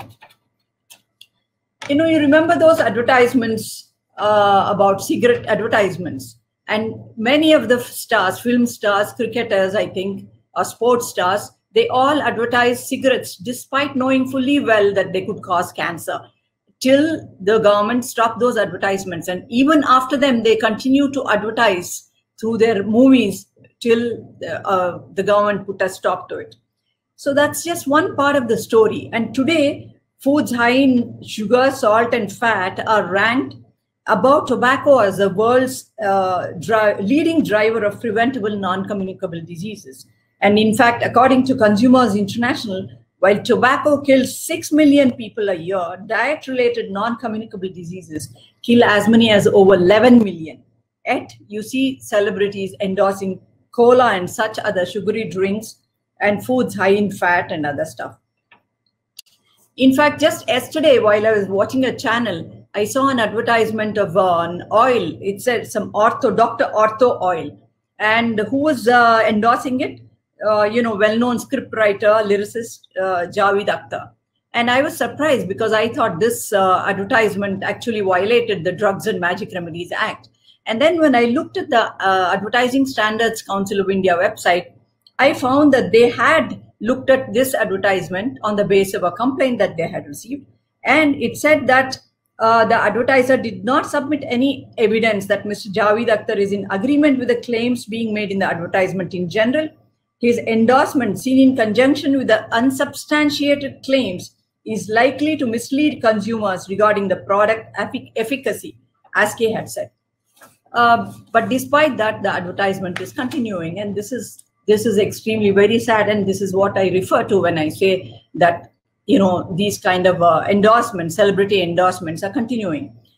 You know, you remember those advertisements uh, about cigarette advertisements, and many of the stars, film stars, cricketers, I think, or sports stars, they all advertise cigarettes despite knowing fully well that they could cause cancer, till the government stopped those advertisements. And even after them, they continue to advertise through their movies till uh, the government put a stop to it. So that's just one part of the story. And today, foods high in sugar, salt, and fat are ranked above tobacco as the world's uh, dri leading driver of preventable non-communicable diseases. And in fact, according to Consumers International, while tobacco kills six million people a year, diet-related non-communicable diseases kill as many as over eleven million. Yet, you see celebrities endorsing cola and such other sugary drinks and foods high in fat and other stuff. In fact, just yesterday, while I was watching a channel, I saw an advertisement of uh, an oil. It said some ortho, Doctor Ortho oil. And who was uh, endorsing it? Uh, you know, well-known scriptwriter, lyricist, uh, Javed Akhtar. And I was surprised because I thought this uh, advertisement actually violated the Drugs and Magic Remedies Act. And then when I looked at the uh, Advertising Standards Council of India website, I found that they had looked at this advertisement on the basis of a complaint that they had received. And it said that uh, the advertiser did not submit any evidence that Mister Javed Akhtar is in agreement with the claims being made in the advertisement in general. His endorsement, seen in conjunction with the unsubstantiated claims, is likely to mislead consumers regarding the product effic efficacy, as Kay had said. Uh, but despite that, the advertisement is continuing, and this is this is extremely very sad. And this is what I refer to when I say that, you know, these kind of uh, endorsements, celebrity endorsements, are continuing.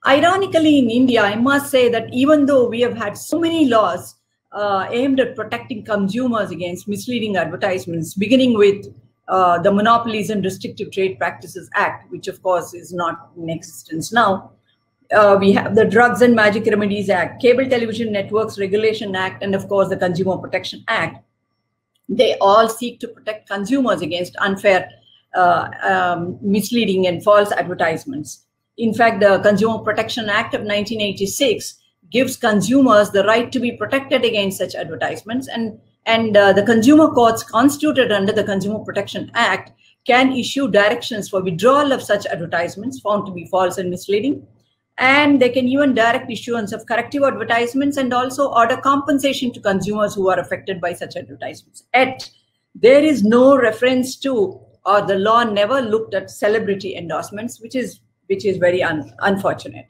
Ironically, in India, I must say that even though we have had so many laws uh, aimed at protecting consumers against misleading advertisements, beginning with uh, the Monopolies and Restrictive Trade Practices Act, which of course is not in existence now. Uh, we have the Drugs and Magic Remedies Act, Cable Television Networks Regulation Act, and of course the Consumer Protection Act. They all seek to protect consumers against unfair, uh, um, misleading and false advertisements. In fact, the Consumer Protection Act of nineteen eighty-six gives consumers the right to be protected against such advertisements, and, and uh, the consumer courts constituted under the Consumer Protection Act can issue directions for withdrawal of such advertisements found to be false and misleading. And they can even direct issuance of corrective advertisements and also order compensation to consumers who are affected by such advertisements. Yet, there is no reference to, or the law never looked at celebrity endorsements, which is, which is very un unfortunate.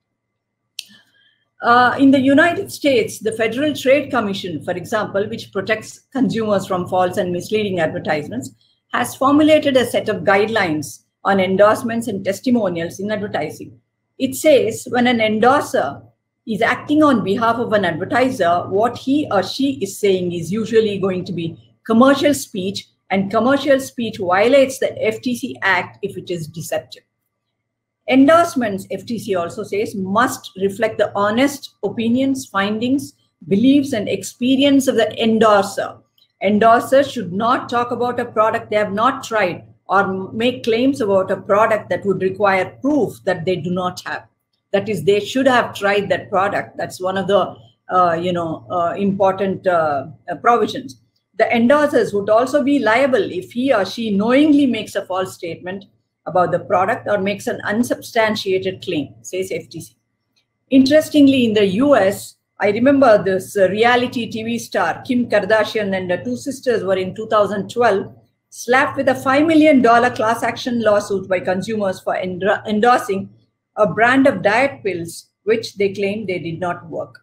Uh, in the United States, the Federal Trade Commission, for example, which protects consumers from false and misleading advertisements, has formulated a set of guidelines on endorsements and testimonials in advertising. It says when an endorser is acting on behalf of an advertiser, what he or she is saying is usually going to be commercial speech, and commercial speech violates the F T C Act if it is deceptive. Endorsements, F T C also says, must reflect the honest opinions, findings, beliefs, and experience of the endorser. Endorsers should not talk about a product they have not tried or make claims about a product that would require proof that they do not have. That is, they should have tried that product. That's one of the uh, you know, uh, important uh, uh, provisions. The endorsers would also be liable if he or she knowingly makes a false statement about the product or makes an unsubstantiated claim, says F T C. Interestingly, in the U S, I remember this uh, reality T V star, Kim Kardashian, and her two sisters were in two thousand twelve slapped with a five million dollar class action lawsuit by consumers for endor endorsing a brand of diet pills, which they claimed they did not work.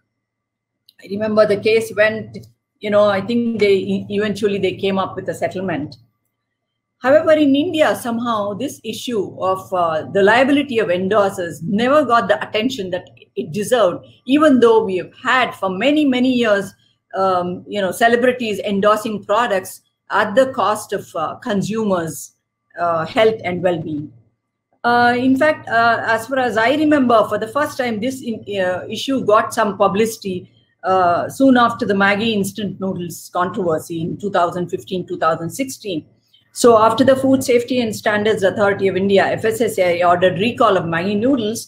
I remember the case went, you know, I think they eventually they came up with a settlement. However, in India, somehow this issue of uh, the liability of endorsers never got the attention that it deserved, even though we have had for many, many years, um, you know, celebrities endorsing products at the cost of uh, consumers' uh, health and well-being. Uh, in fact, uh, as far as I remember, for the first time, this in, uh, issue got some publicity uh, soon after the Maggi instant noodles controversy in two thousand fifteen, two thousand sixteen. So after the Food Safety and Standards Authority of India, F S S A I, ordered recall of Maggi noodles,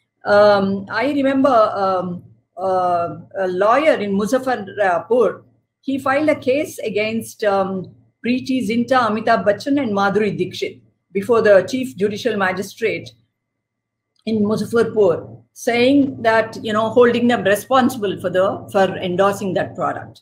um, I remember um, uh, a lawyer in Muzaffarpur, he filed a case against um, Preeti Zinta, Amitabh Bachchan, and Madhuri Dixit before the Chief Judicial Magistrate in Muzaffarpur, saying that, you know, holding them responsible for the for endorsing that product.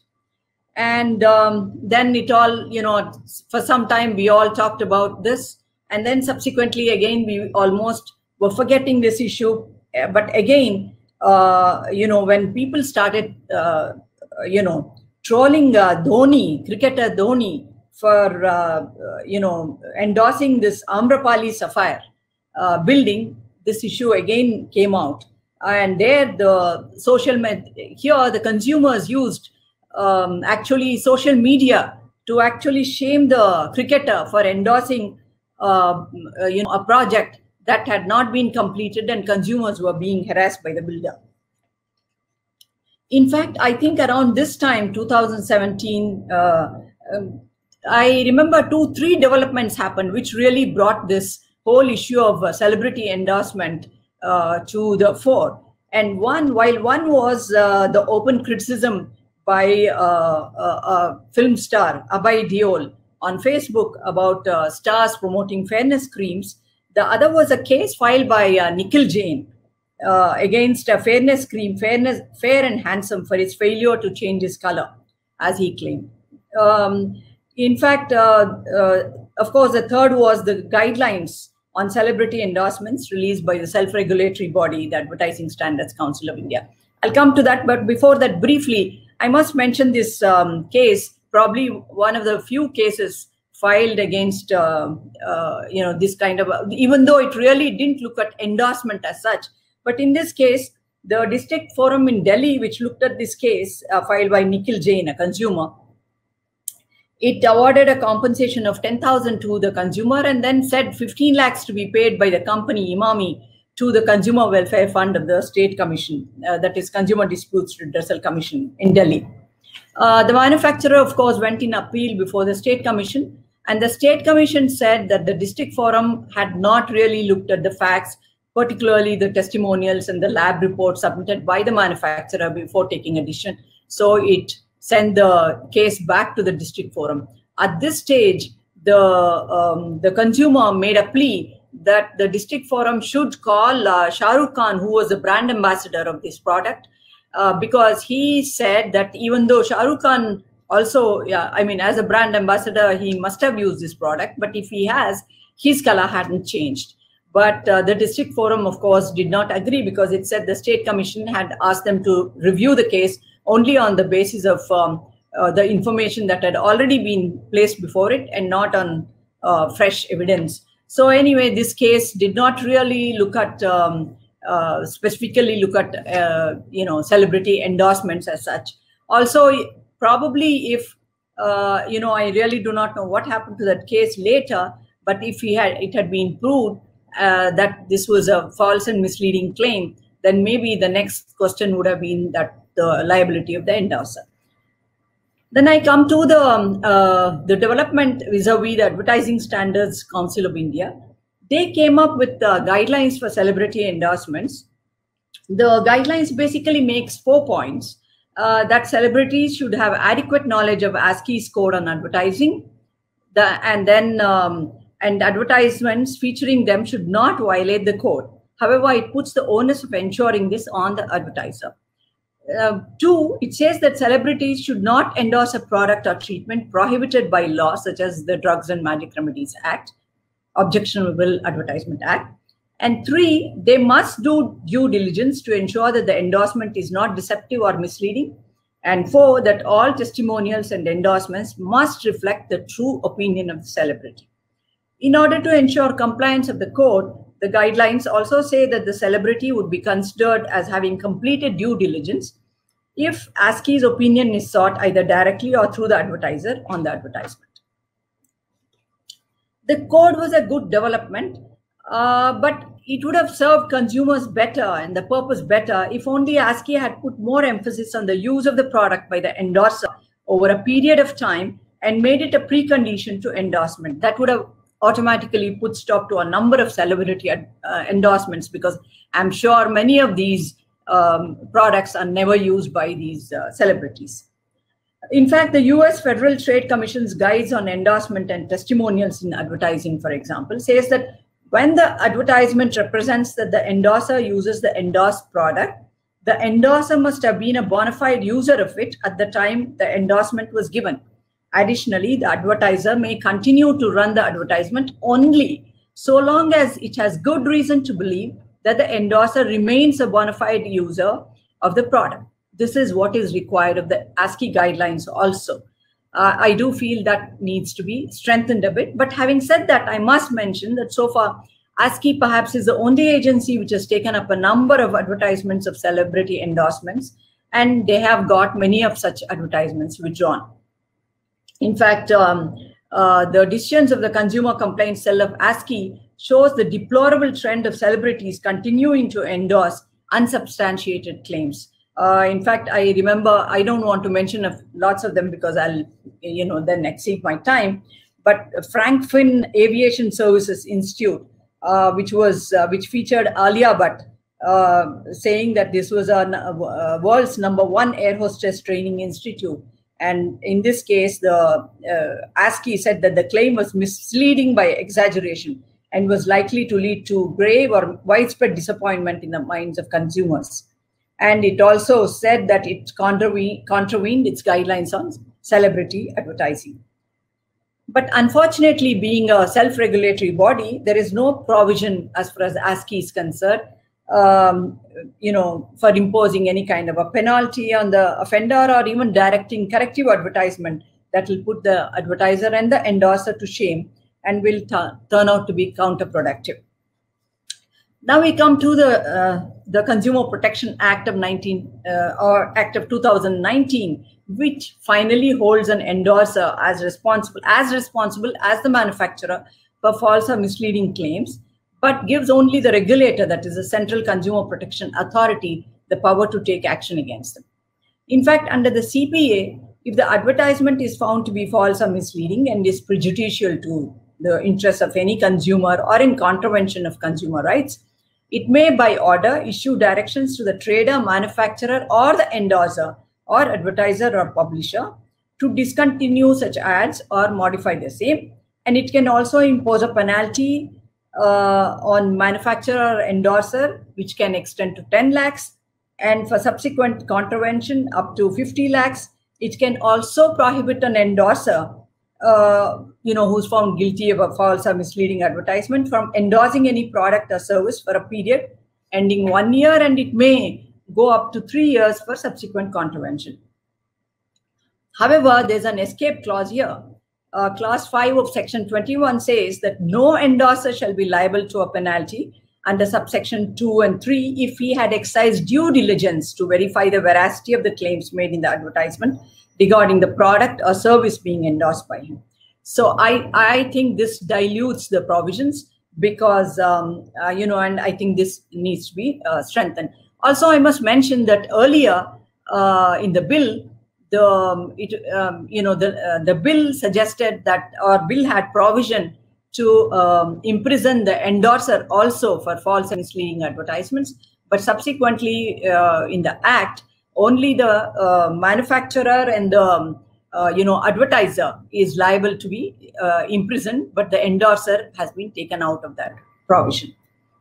And um, then it all, you know, for some time we all talked about this, and then subsequently again we almost were forgetting this issue. But again, uh, you know, when people started, uh, you know, trolling uh, Dhoni, cricketer Dhoni, for, uh, you know, endorsing this Amrapali Sapphire uh, building, this issue again came out. And there the social, here the consumers used um, actually social media to actually shame the cricketer for endorsing, uh, you know, a project that had not been completed, and consumers were being harassed by the builder. In fact, I think around this time, two thousand seventeen, uh, um, I remember two, three developments happened which really brought this whole issue of uh, celebrity endorsement uh, to the fore. And one, while one was uh, the open criticism by uh, a, a film star, Abhay Deol, on Facebook about uh, stars promoting fairness creams, the other was a case filed by uh, Nikhil Jain Uh, against a fairness cream, fairness, fair and handsome, for his failure to change his color, as he claimed. Um, in fact, uh, uh, of course, the third was the guidelines on celebrity endorsements released by the self-regulatory body, the Advertising Standards Council of India. I'll come to that, but before that, briefly, I must mention this um, case, probably one of the few cases filed against, uh, uh, you know, this kind of, even though it really didn't look at endorsement as such, But in this case, the district forum in Delhi, which looked at this case uh, filed by Nikhil Jain, a consumer, it awarded a compensation of ten thousand to the consumer and then said fifteen lakhs to be paid by the company Imami to the Consumer Welfare Fund of the State Commission, uh, that is Consumer Disputes Redressal Commission in Delhi. Uh, the manufacturer, of course, went in appeal before the State Commission, and the State Commission said that the district forum had not really looked at the facts, particularly the testimonials and the lab reports submitted by the manufacturer before taking a decision. So it sent the case back to the district forum. At this stage, the, um, the consumer made a plea that the district forum should call uh, Shah Rukh Khan, who was the brand ambassador of this product, uh, because he said that even though Shah Rukh Khan also, yeah, I mean, as a brand ambassador, he must have used this product, but if he has, his color hadn't changed. But uh, the district forum, of course, did not agree because it said the State Commission had asked them to review the case only on the basis of um, uh, the information that had already been placed before it and not on uh, fresh evidence. So anyway, this case did not really look at, um, uh, specifically look at, uh, you know, celebrity endorsements as such. Also, probably if, uh, you know, I really do not know what happened to that case later, but if he had, it had been proved uh, that this was a false and misleading claim, then maybe the next question would have been that the liability of the endorser. Then I come to the, um, uh, the development vis-a-vis the Advertising Standards Council of India. They came up with uh, guidelines for celebrity endorsements. The guidelines basically makes four points. Uh, that celebrities should have adequate knowledge of ASCII's code on advertising, the, and then um, and advertisements featuring them should not violate the code. However, it puts the onus of ensuring this on the advertiser. Uh, two, it says that celebrities should not endorse a product or treatment prohibited by law, such as the Drugs and Magic Remedies Act, Objectionable Advertisement Act. And three, they must do due diligence to ensure that the endorsement is not deceptive or misleading. And four, that all testimonials and endorsements must reflect the true opinion of the celebrity. In order to ensure compliance of the code, the guidelines also say that the celebrity would be considered as having completed due diligence if ASCII's opinion is sought either directly or through the advertiser on the advertisement. The code was a good development, uh, but it would have served consumers better and the purpose better if only ASCII had put more emphasis on the use of the product by the endorser over a period of time and made it a precondition to endorsement. That would have automatically put stop to a number of celebrity uh, endorsements, because I'm sure many of these um, products are never used by these uh, celebrities. In fact, the U S Federal Trade Commission's guides on endorsement and testimonials in advertising, for example, says that when the advertisement represents that the endorser uses the endorsed product, the endorser must have been a bona fide user of it at the time the endorsement was given. Additionally, the advertiser may continue to run the advertisement only so long as it has good reason to believe that the endorser remains a bona fide user of the product. This is what is required of the ASCII guidelines also. Uh, I do feel that needs to be strengthened a bit. But having said that, I must mention that so far, ASCII perhaps is the only agency which has taken up a number of advertisements of celebrity endorsements, and they have got many of such advertisements withdrawn. In fact, um, uh, the decisions of the Consumer Complaints Cell of ASCII shows the deplorable trend of celebrities continuing to endorse unsubstantiated claims. Uh, in fact, I remember, I don't want to mention of lots of them because I'll, you know, then exceed my time, but Frank Finn Aviation Services Institute, uh, which was, uh, which featured Alia Bhatt, uh, saying that this was a, a world's number one air hostess training institute. And in this case, the uh, ASCII said that the claim was misleading by exaggeration and was likely to lead to grave or widespread disappointment in the minds of consumers. And it also said that it contravened, contravened its guidelines on celebrity advertising. But unfortunately, being a self-regulatory body, there is no provision as far as ASCII is concerned, um, you know, for imposing any kind of a penalty on the offender or even directing corrective advertisement that will put the advertiser and the endorser to shame and will turn out to be counterproductive. Now we come to the, uh, the Consumer Protection Act of nineteen uh, or Act of two thousand nineteen, which finally holds an endorser as responsible as responsible as the manufacturer for false or misleading claims, but gives only the regulator, that is the Central Consumer Protection Authority, the power to take action against them. In fact, under the C P A, if the advertisement is found to be false or misleading and is prejudicial to the interests of any consumer or in contravention of consumer rights, it may by order issue directions to the trader, manufacturer, or the endorser or advertiser or publisher to discontinue such ads or modify the same. And it can also impose a penalty uh, on manufacturer or endorser, which can extend to ten lakhs. And for subsequent contravention, up to fifty lakhs. It can also prohibit an endorser, uh, you know, who's found guilty of a false or misleading advertisement from endorsing any product or service for a period ending one year, and it may go up to three years for subsequent contravention. However, there's an escape clause here. Uh, clause five of section twenty-one says that no endorser shall be liable to a penalty under subsection two and three if he had exercised due diligence to verify the veracity of the claims made in the advertisement regarding the product or service being endorsed by him. So I, I think this dilutes the provisions because, um, uh, you know, and I think this needs to be uh, strengthened. Also, I must mention that earlier uh, in the bill, the um, it um, you know the uh, the bill suggested that, or bill had provision to um, imprison the endorser also for false and misleading advertisements, but subsequently uh, in the act, only the uh, manufacturer and the um, uh, you know advertiser is liable to be uh, imprisoned, but the endorser has been taken out of that provision.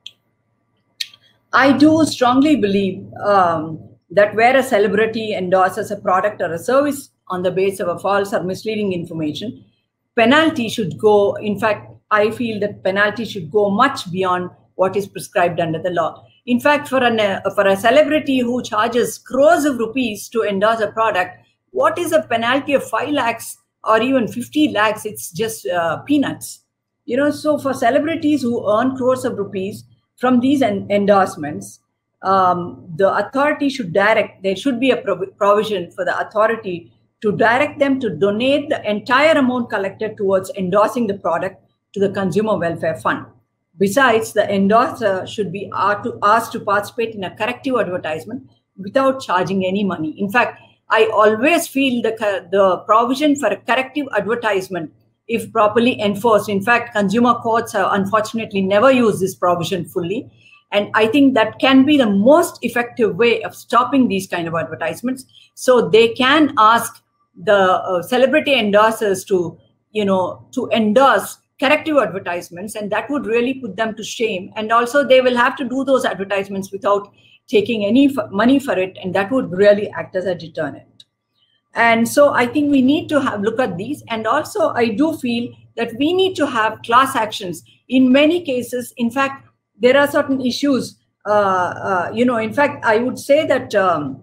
I do strongly believe um, that where a celebrity endorses a product or a service on the basis of a false or misleading information, penalty should go, in fact, I feel that penalty should go much beyond what is prescribed under the law. In fact, for, an, uh, for a celebrity who charges crores of rupees to endorse a product, what is a penalty of five lakhs or even fifty lakhs? It's just uh, peanuts. You know, so for celebrities who earn crores of rupees from these en endorsements, um, the authority should direct, there should be a prov provision for the authority to direct them to donate the entire amount collected towards endorsing the product to the Consumer Welfare Fund. Besides, the endorser should be asked to participate in a corrective advertisement without charging any money. In fact, I always feel the, the provision for a corrective advertisement, if properly enforced, in fact, consumer courts have unfortunately never used this provision fully. And I think that can be the most effective way of stopping these kind of advertisements. So they can ask the uh, celebrity endorsers to, you know, to endorse corrective advertisements, and that would really put them to shame. And also they will have to do those advertisements without taking any money for it, and that would really act as a deterrent. And so I think we need to have look at these. And also I do feel that we need to have class actions. In many cases, in fact, there are certain issues, uh, uh, you know, in fact, I would say that, um,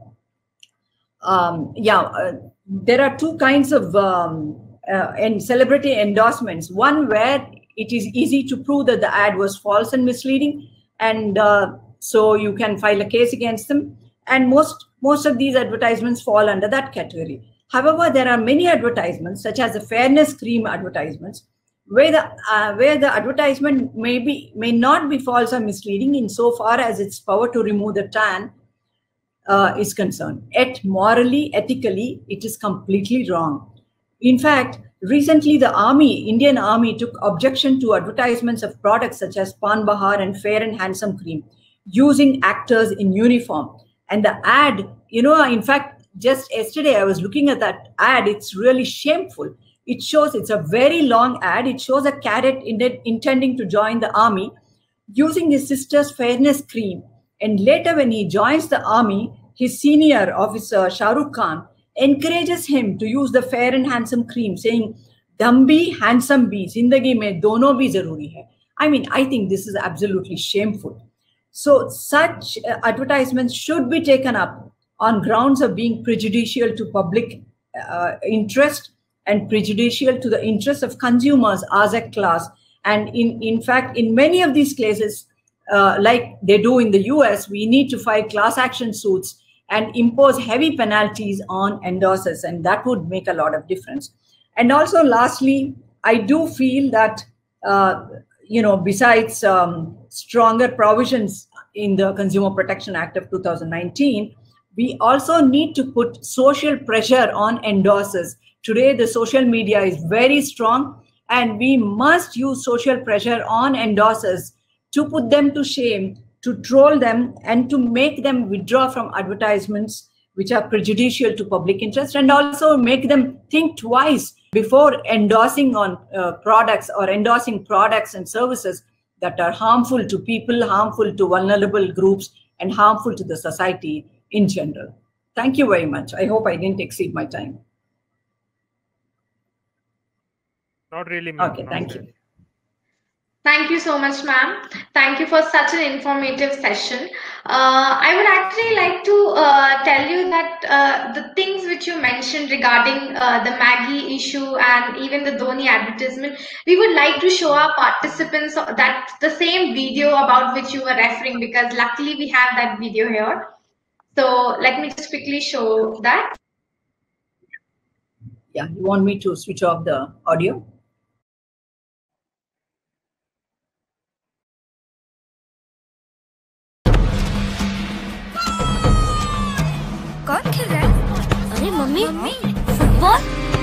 um, yeah, uh, there are two kinds of um, uh, and celebrity endorsements. One where it is easy to prove that the ad was false and misleading, and uh, so you can file a case against them. And most, most of these advertisements fall under that category. However, there are many advertisements, such as the fairness cream advertisements, where the uh, where the advertisement may be may not be false or misleading insofar as its power to remove the tan uh, is concerned. Yet morally, ethically, it is completely wrong. In fact, recently the army, Indian Army, took objection to advertisements of products such as Pan Bahar and Fair and Handsome Cream using actors in uniform. And the ad, you know, in fact, just yesterday I was looking at that ad. It's really shameful. It shows, it's a very long ad. It shows a cadet in it intending to join the army using his sister's fairness cream. And later when he joins the army, his senior officer, Shah Rukh Khan, encourages him to use the Fair and Handsome Cream, saying, "Dam bhi, handsome bhi, zindagi mein dono bhi zaruri hai." I mean, I think this is absolutely shameful. So such uh, advertisements should be taken up on grounds of being prejudicial to public uh, interest and prejudicial to the interests of consumers as a class. And in, in fact, in many of these cases, uh, like they do in the U S, we need to file class action suits and impose heavy penalties on endorsers, and that would make a lot of difference. And also, lastly, I do feel that, uh, you know, besides um, stronger provisions in the Consumer Protection Act of two thousand nineteen, we also need to put social pressure on endorsers. Today, the social media is very strong, and we must use social pressure on endorsers to put them to shame, to troll them, and to make them withdraw from advertisements which are prejudicial to public interest, and also make them think twice before endorsing on uh, products or endorsing products and services that are harmful to people, harmful to vulnerable groups, and harmful to the society in general. Thank you very much. I hope I didn't exceed my time. Not really, ma'am. Okay, thank you. Thank you so much, ma'am. Thank you for such an informative session. Uh, I would actually like to uh, tell you that uh, the things which you mentioned regarding uh, the Maggi issue and even the Dhoni advertisement, we would like to show our participants that the same video about which you were referring, because luckily we have that video here. So let me just quickly show that. Yeah, you want me to switch off the audio? कौन खेल रहा है? अरे mummy, football?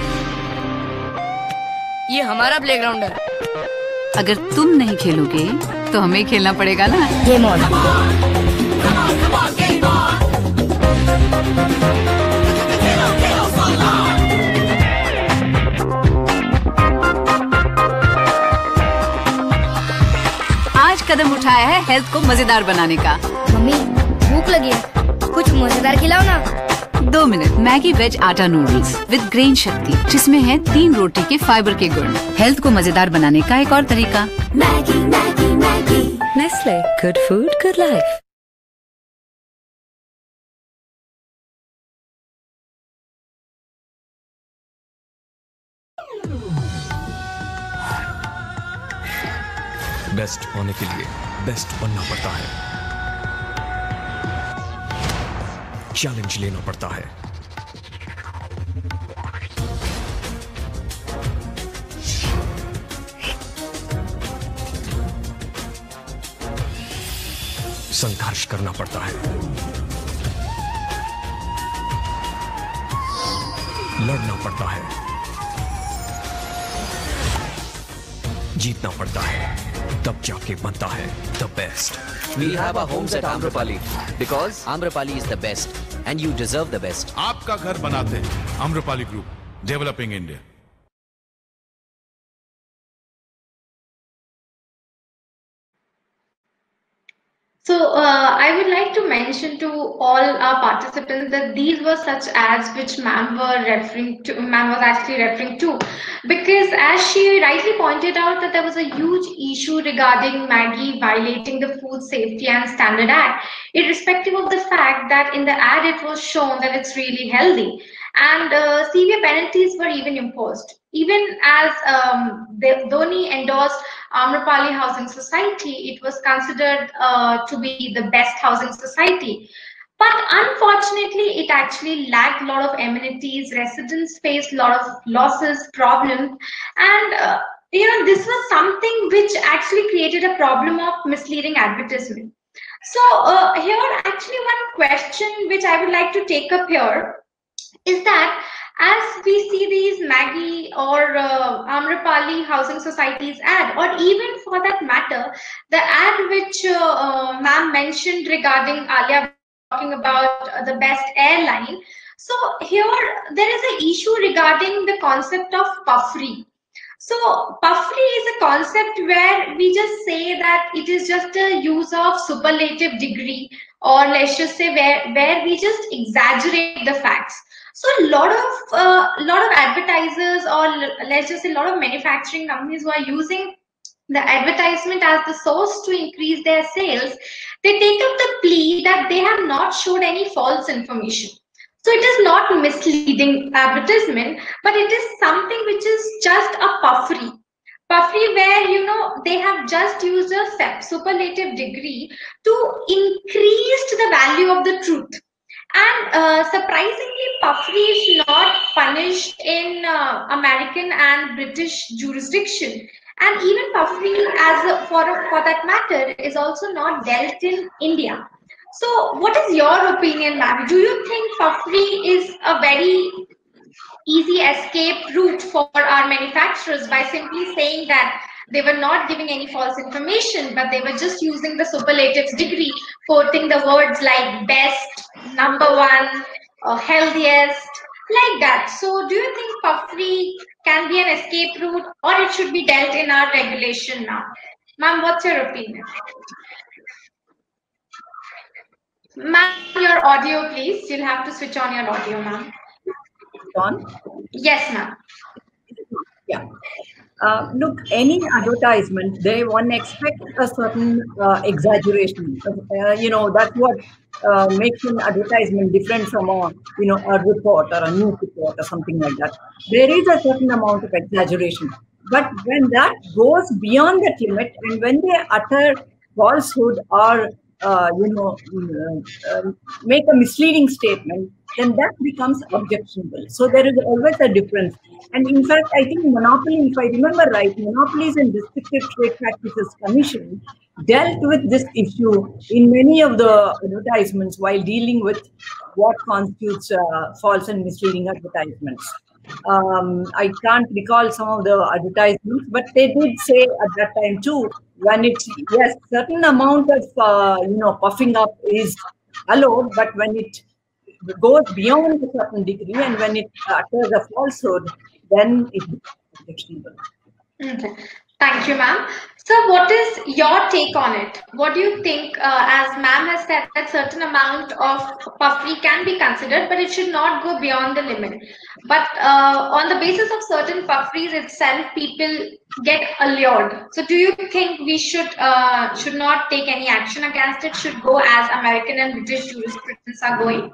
ये हमारा playground है। अगर तुम नहीं खेलोगे तो हमें खेलना पड़ेगा ना। Game on. आज कदम उठाया है हेल्थ को मजेदार बनाने का। मम्मी, भूख लगी है, कुछ मजेदार खिलाओ ना। दो minute Maggi veg atta noodles with grain Shakti, जिसमें है तीन रोटी के फाइबर के गुण। हेल्थ को मजेदार बनाने का एक और तरीका। Maggi Maggi Maggi Nestle, good food good life. Best होने के लिए बेस्ट बनना पड़ता है, चैलेंज लेना पड़ता है। संघर्ष करना पड़ता है, लड़ना पड़ता है, जीतना पड़ता है, तब जाके बनता है the best. We have our homes at Amrapali because Amrapali is the best and you deserve the best. आपका घर बनाते हैं Amrapali Group, developing India. So uh, I would like to mention to all our participants that these were such ads which ma'am were referring to, ma'am was actually referring to, because as she rightly pointed out that there was a huge issue regarding Maggi violating the Food Safety and Standard Act, irrespective of the fact that in the ad it was shown that it's really healthy, and uh, severe penalties were even imposed. Even as um, Dhoni endorsed Amrapali Housing Society, it was considered uh, to be the best housing society. But unfortunately, it actually lacked a lot of amenities. Residents faced a lot of losses, problems, and uh, you know, this was something which actually created a problem of misleading advertisement. So uh, here, actually, one question which I would like to take up here is that, as we see these Maggi or uh, Amrapali Housing Society's ad, or even for that matter, the ad which uh, uh, ma'am mentioned regarding Alia talking about uh, the best airline. So here there is an issue regarding the concept of puffery. So puffery is a concept where we just say that it is just a use of superlative degree, or let's just say where, where we just exaggerate the facts. So a lot of uh, lot of advertisers, or let's just say a lot of manufacturing companies who are using the advertisement as the source to increase their sales, they take up the plea that they have not showed any false information. So it is not misleading advertisement, but it is something which is just a puffery. Puffy, where you know they have just used a superlative degree to increase the value of the truth. And uh, surprisingly, puffery is not punished in uh, American and British jurisdiction. And even puffery, as a, for, a, for that matter, is also not dealt in India. So what is your opinion, ma'am? Do you think puffery is a very easy escape route for our manufacturers by simply saying that they were not giving any false information, but they were just using the superlatives degree, quoting the words like best, number one, or healthiest, like that? So do you think puffery can be an escape route, or it should be dealt in our regulation now? Ma'am, what's your opinion? Ma'am, your audio, please. You'll have to switch on your audio, ma'am. On? Yes, ma'am. Yeah. Uh, look, any advertisement, they one expects a certain uh, exaggeration. Uh, you know, that's what uh, makes an advertisement different from a, you know, a report or a news report or something like that. There is a certain amount of exaggeration. But when that goes beyond that limit, and when they utter falsehood or, uh, you know, uh, uh, make a misleading statement, then that becomes objectionable. So there is always a difference. And in fact, I think Monopoly, if I remember right, Monopolies and Restricted Trade Practices Commission dealt with this issue in many of the advertisements while dealing with what constitutes uh, false and misleading advertisements. Um, I can't recall some of the advertisements, but they did say at that time too, when it's, yes, certain amount of, uh, you know, puffing up is allowed, but when it goes beyond a certain degree and when it utters a falsehood, then it becomes objectionable. Okay. Thank you, ma'am. So what is your take on it? What do you think, uh, as ma'am has said, that certain amount of puffery can be considered, but it should not go beyond the limit. But uh, on the basis of certain pufferys itself, people get allured. So do you think we should uh, should not take any action against it, should go as American and British jurisprudence are going?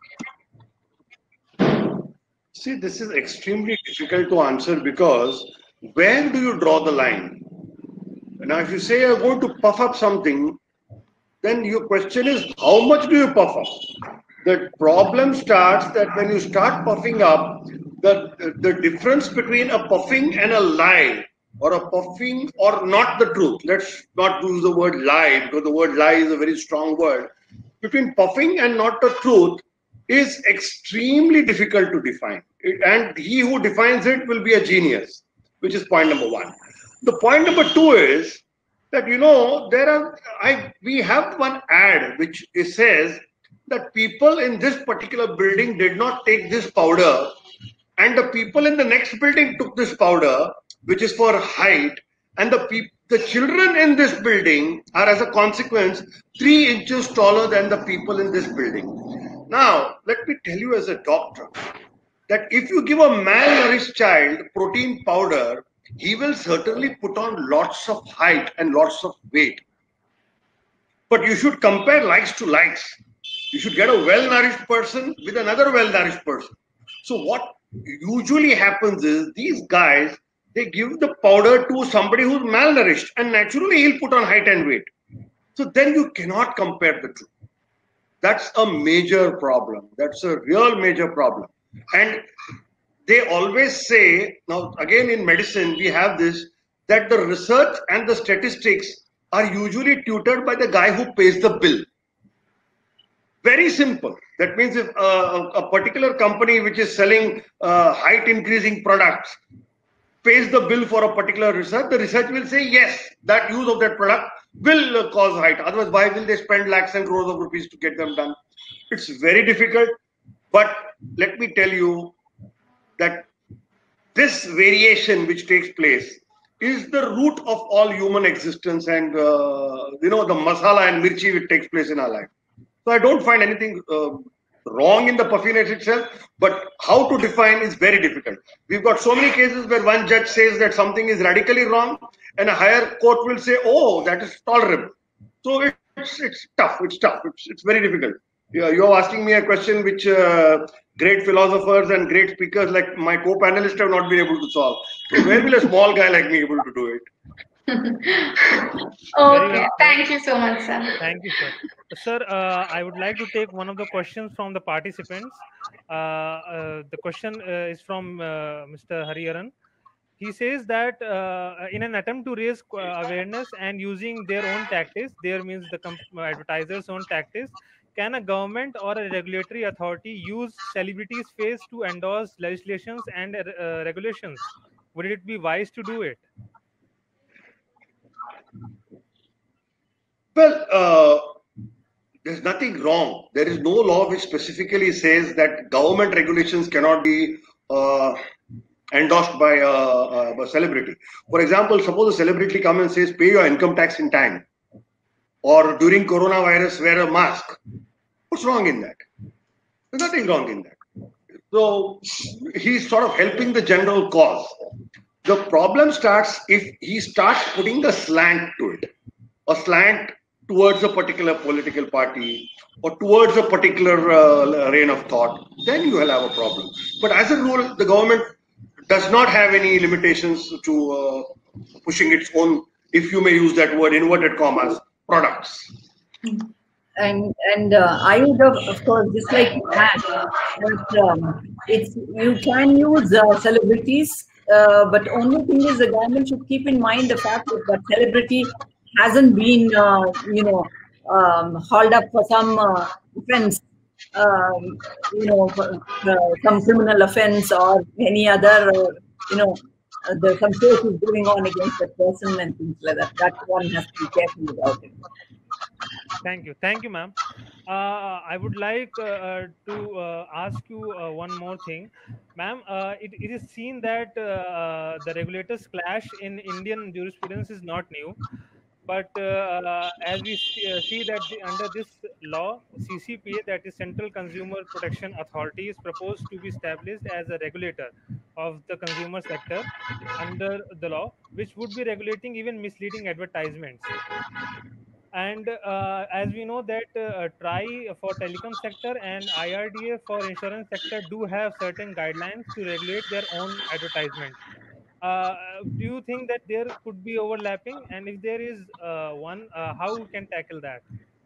See, this is extremely difficult to answer because where do you draw the line? Now, if you say you're going to puff up something, then your question is, how much do you puff up? The problem starts that when you start puffing up, the, the difference between a puffing and a lie, or a puffing or not the truth, let's not use the word lie, because the word lie is a very strong word, between puffing and not the truth is extremely difficult to define. And he who defines it will be a genius, which is point number one. The point number two is that, you know, there are, I, we have one ad which says that people in this particular building did not take this powder, and the people in the next building took this powder, which is for height, and the people, the children in this building are, as a consequence, three inches taller than the people in this building. Now, let me tell you as a doctor, that if you give a malnourished child protein powder, he will certainly put on lots of height and lots of weight. But you should compare likes to likes. You should get a well-nourished person with another well-nourished person. So what usually happens is these guys, they give the powder to somebody who's malnourished, and naturally he'll put on height and weight. So then you cannot compare the two. That's a major problem. That's a real major problem. And they always say, now again in medicine we have this, that the research and the statistics are usually tutored by the guy who pays the bill. Very simple. That means if uh, a particular company which is selling uh, height increasing products pays the bill for a particular research, the research will say yes, that use of that product will uh, cause height. Otherwise, why will they spend lakhs and crores of rupees to get them done? It's very difficult. But let me tell you that this variation which takes place is the root of all human existence, and uh, you know, the masala and mirchi which takes place in our life. So I don't find anything uh, wrong in the puffiness itself, but how to define is very difficult. We've got so many cases where one judge says that something is radically wrong, and a higher court will say, oh, that is tolerable. So it's, it's tough, it's tough, it's, it's very difficult. Yeah, you're asking me a question which uh, great philosophers and great speakers like my co-panelists have not been able to solve. So where will a small guy like me able to do it? Okay, thank you so much, sir. Thank you, sir. Sir, uh, I would like to take one of the questions from the participants. Uh, uh, the question uh, is from uh, Mister Hariharan. He says that uh, in an attempt to raise uh, awareness and using their own tactics, there means the comp- advertisers' own tactics, can a government or a regulatory authority use celebrities' face to endorse legislations and uh, regulations? Would it be wise to do it? Well, uh, there's nothing wrong. There is no law which specifically says that government regulations cannot be uh, endorsed by a, a, a celebrity. For example, suppose a celebrity comes and says, pay your income tax in time. Or during coronavirus, wear a mask. What's wrong in that? There's nothing wrong in that. So he's sort of helping the general cause. The problem starts if he starts putting a slant to it. A slant towards a particular political party or towards a particular uh, reign of thought, then you will have a problem. But as a rule, the government does not have any limitations to uh, pushing its own, if you may use that word, inverted commas, products. And and uh, I would have, of course, just like you had, but um, it's you can use uh, celebrities, uh, but only thing is the government should keep in mind the fact that that celebrity hasn't been, uh, you know, um, hauled up for some uh, offense, um, you know, for, uh, some criminal offense or any other, uh, you know, uh, there's some case is going on against that person and things like that. That one has to be careful about it. Thank you. Thank you, ma'am. Uh, I would like uh, to uh, ask you uh, one more thing. Ma'am, uh, it, it is seen that uh, the regulators' clash in Indian jurisprudence is not new. But uh, as we see, uh, see that the, under this law, C C P A, that is Central Consumer Protection Authority, is proposed to be established as a regulator of the consumer sector under the law, which would be regulating even misleading advertisements. And uh, as we know that uh, T R I for telecom sector and I R D A for insurance sector do have certain guidelines to regulate their own advertisement. Uh, do you think that there could be overlapping? And if there is uh, one, uh, how we can tackle that?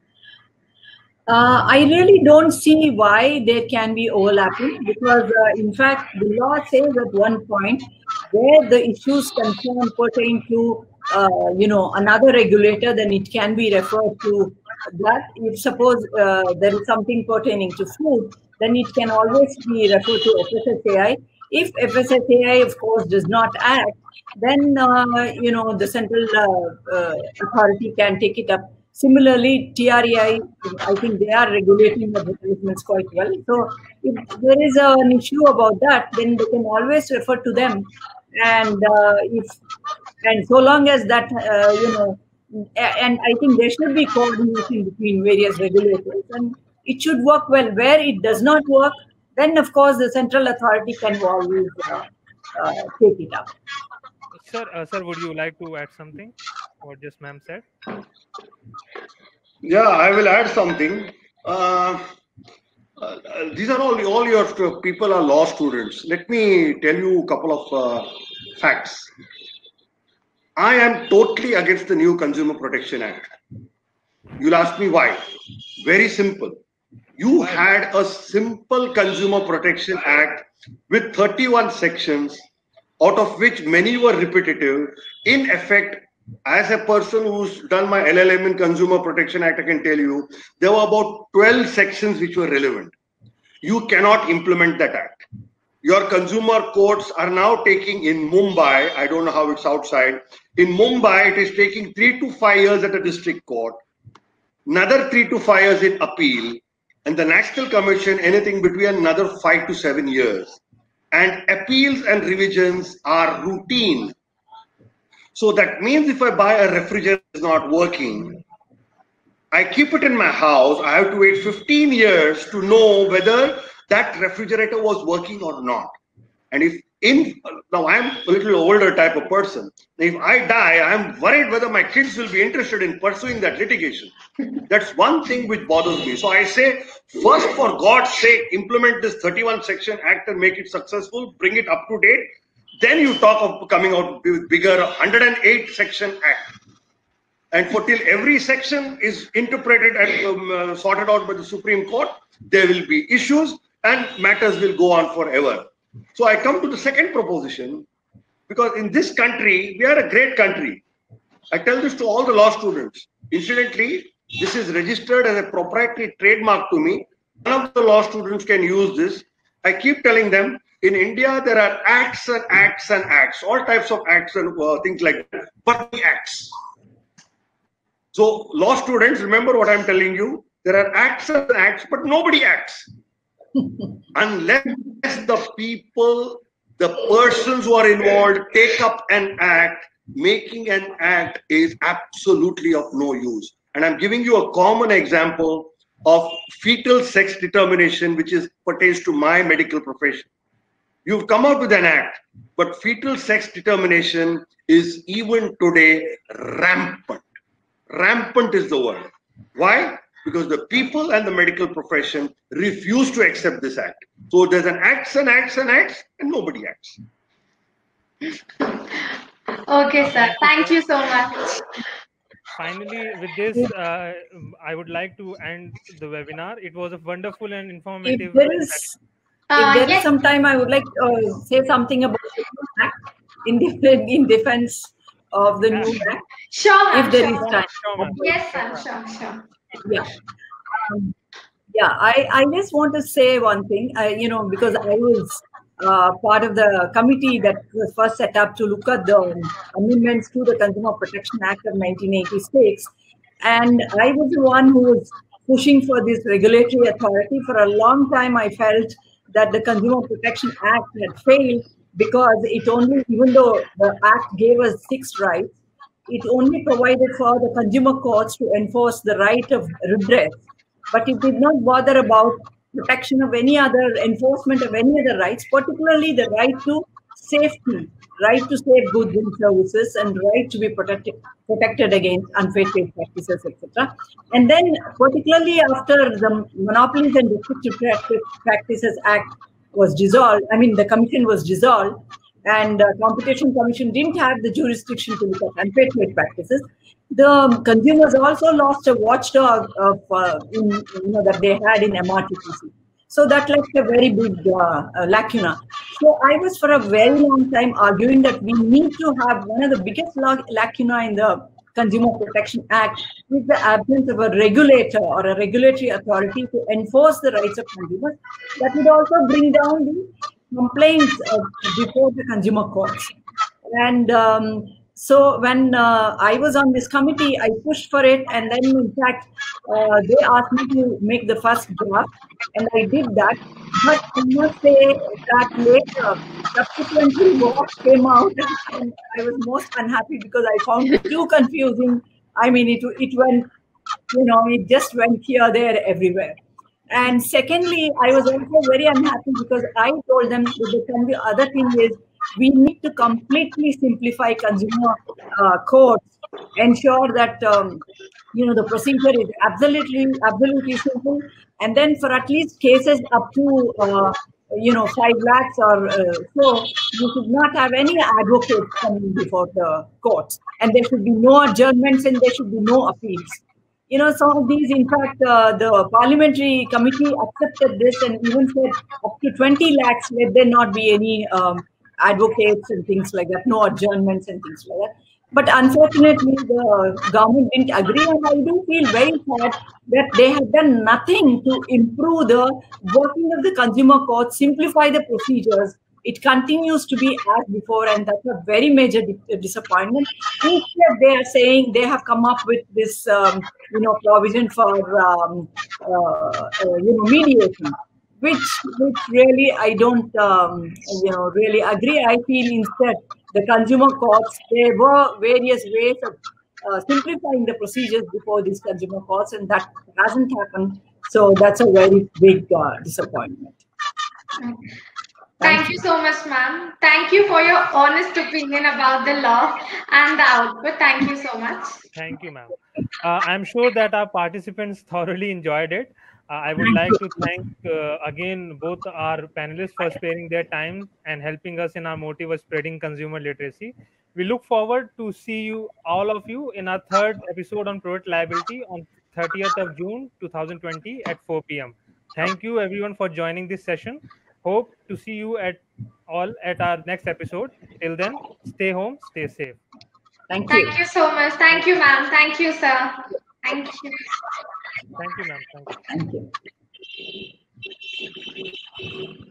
Uh, I really don't see why there can be overlapping because, uh, in fact, the law says at one point where the issues concerned pertain to, uh, you know, another regulator, then it can be referred to that. If suppose uh, there is something pertaining to food, then it can always be referred to F S S A I. If F S S A I, of course, does not act, then, uh, you know, the central uh, uh, authority can take it up. Similarly, T R A I, I think they are regulating advertisements quite well. So if there is a, an issue about that, then they can always refer to them. And uh, if and so long as that, uh, you know, and I think there should be coordination between various regulators, and it should work well. Where it does not work, then of course the central authority can always uh, uh, take it up. Sir, uh, sir, would you like to add something? What just ma'am said? Yeah, I will add something. Uh, uh, these are all all your people are law students. Let me tell you a couple of uh, facts. I am totally against the new Consumer Protection Act. You'll ask me why. Very simple. You had a simple Consumer Protection Act with thirty-one sections, out of which many were repetitive. In effect, as a person who's done my L L M in Consumer Protection Act, I can tell you, there were about twelve sections which were relevant. You cannot implement that act. Your consumer courts are now taking in Mumbai, I don't know how it's outside, in Mumbai it is taking three to five years at a district court, another three to five years in appeal, and the National Commission anything between another five to seven years. And appeals and revisions are routine. So that means if I buy a refrigerator that's not working, I keep it in my house, I have to wait fifteen years to know whether that refrigerator was working or not. And if in now I'm a little older type of person. If I die, I'm worried whether my kids will be interested in pursuing that litigation. That's one thing which bothers me. So I say, first, for God's sake, implement this thirty-one section act and make it successful, bring it up to date. Then you talk of coming out with bigger one hundred eight section act. And for till every section is interpreted and um, uh, sorted out by the Supreme Court, there will be issues and matters will go on forever. So I come to the second proposition, because in this country, we are a great country. I tell this to all the law students. Incidentally, this is registered as a proprietary trademark to me. None of the law students can use this. I keep telling them, in India, there are acts and acts and acts, all types of acts and uh, things like that, but the acts. So law students, remember what I'm telling you. There are acts and acts, but nobody acts. Unless the people, the persons who are involved take up an act, making an act is absolutely of no use. And I'm giving you a common example of fetal sex determination, which is pertains to my medical profession. You've come out with an act, but fetal sex determination is even today rampant. Rampant is the word. Why? Because the people and the medical profession refuse to accept this act. So there's an acts and acts and acts, and nobody acts. Okay, sir. Thank you so much. Finally, with this, uh, I would like to end the webinar. It was a wonderful and informative. If there is, Uh, if there yes. is some time, I would like to uh, say something about the act in, defense, in defense of the new act. Sure, ma'am, If there sure. is time. Sure, ma'am. Yes, ma'am. Sure, sure. Yeah. Um, yeah, I, I just want to say one thing, I, you know, because I was uh, part of the committee that was first set up to look at the amendments to the Consumer Protection Act of nineteen eighty-six. And I was the one who was pushing for this regulatory authority. For a long time, I felt that the Consumer Protection Act had failed because it only, even though the Act gave us six rights, it only provided for the consumer courts to enforce the right of redress, but it did not bother about protection of any other, enforcement of any other rights, particularly the right to safety, right to safe goods and services, and right to be protected protected against unfair trade practices, et cetera. And then, particularly after the Monopolies and Restrictive Practices Act was dissolved, I mean, the commission was dissolved, and uh, Competition Commission didn't have the jurisdiction to look at unfair trade practices. The consumers also lost a watchdog of uh, in, you know, that they had in M R T P C. So that left a very big uh, uh, lacuna. So I was for a very long time arguing that we need to have one of the biggest lacuna in the Consumer Protection Act is the absence of a regulator or a regulatory authority to enforce the rights of consumers. That would also bring down the complaints uh, before the consumer courts. And um, so when uh, I was on this committee, I pushed for it, and then in fact, uh, they asked me to make the first draft, and I did that. But I must say that later, subsequently, what came out, and I was most unhappy because I found it too confusing. I mean, it, it went, you know, it just went here, there, everywhere. And secondly, I was also very unhappy because I told them that the other thing is we need to completely simplify consumer uh, courts, ensure that um, you know the procedure is absolutely absolutely simple, and then for at least cases up to uh, you know five lakhs or uh, so, you should not have any advocates coming before the courts, and there should be no adjournments and there should be no appeals. You know, some of these, in fact, uh, the parliamentary committee accepted this and even said up to twenty lakhs, let there not be any um, advocates and things like that, no adjournments and things like that. But unfortunately, the government didn't agree, and I do feel very sad that they have done nothing to improve the working of the consumer court, simplify the procedures. It continues to be as before, and that's a very major di disappointment. Instead, they are saying they have come up with this, um, you know, provision for, um, uh, uh, you know, mediation, which, which really I don't, um, you know, really agree. I feel instead the consumer courts, there were various ways of uh, simplifying the procedures before these consumer courts, and that hasn't happened. So that's a very big uh, disappointment. Thank you so much, ma'am. Thank you for your honest opinion about the law and the output. Thank you so much. Thank you, ma'am. Uh, I'm sure that our participants thoroughly enjoyed it. Uh, I would like to thank uh, again both our panelists for sparing their time and helping us in our motive of spreading consumer literacy. We look forward to see you, all of you, in our third episode on product liability on thirtieth of June twenty twenty at four p m Thank you, everyone, for joining this session. Hope to see you at all at our next episode. Till then, stay home, stay safe. Thank you. Thank you so much. Thank you, ma'am. Thank you, sir. Thank you. Thank you, ma'am. Thank you. Thank you.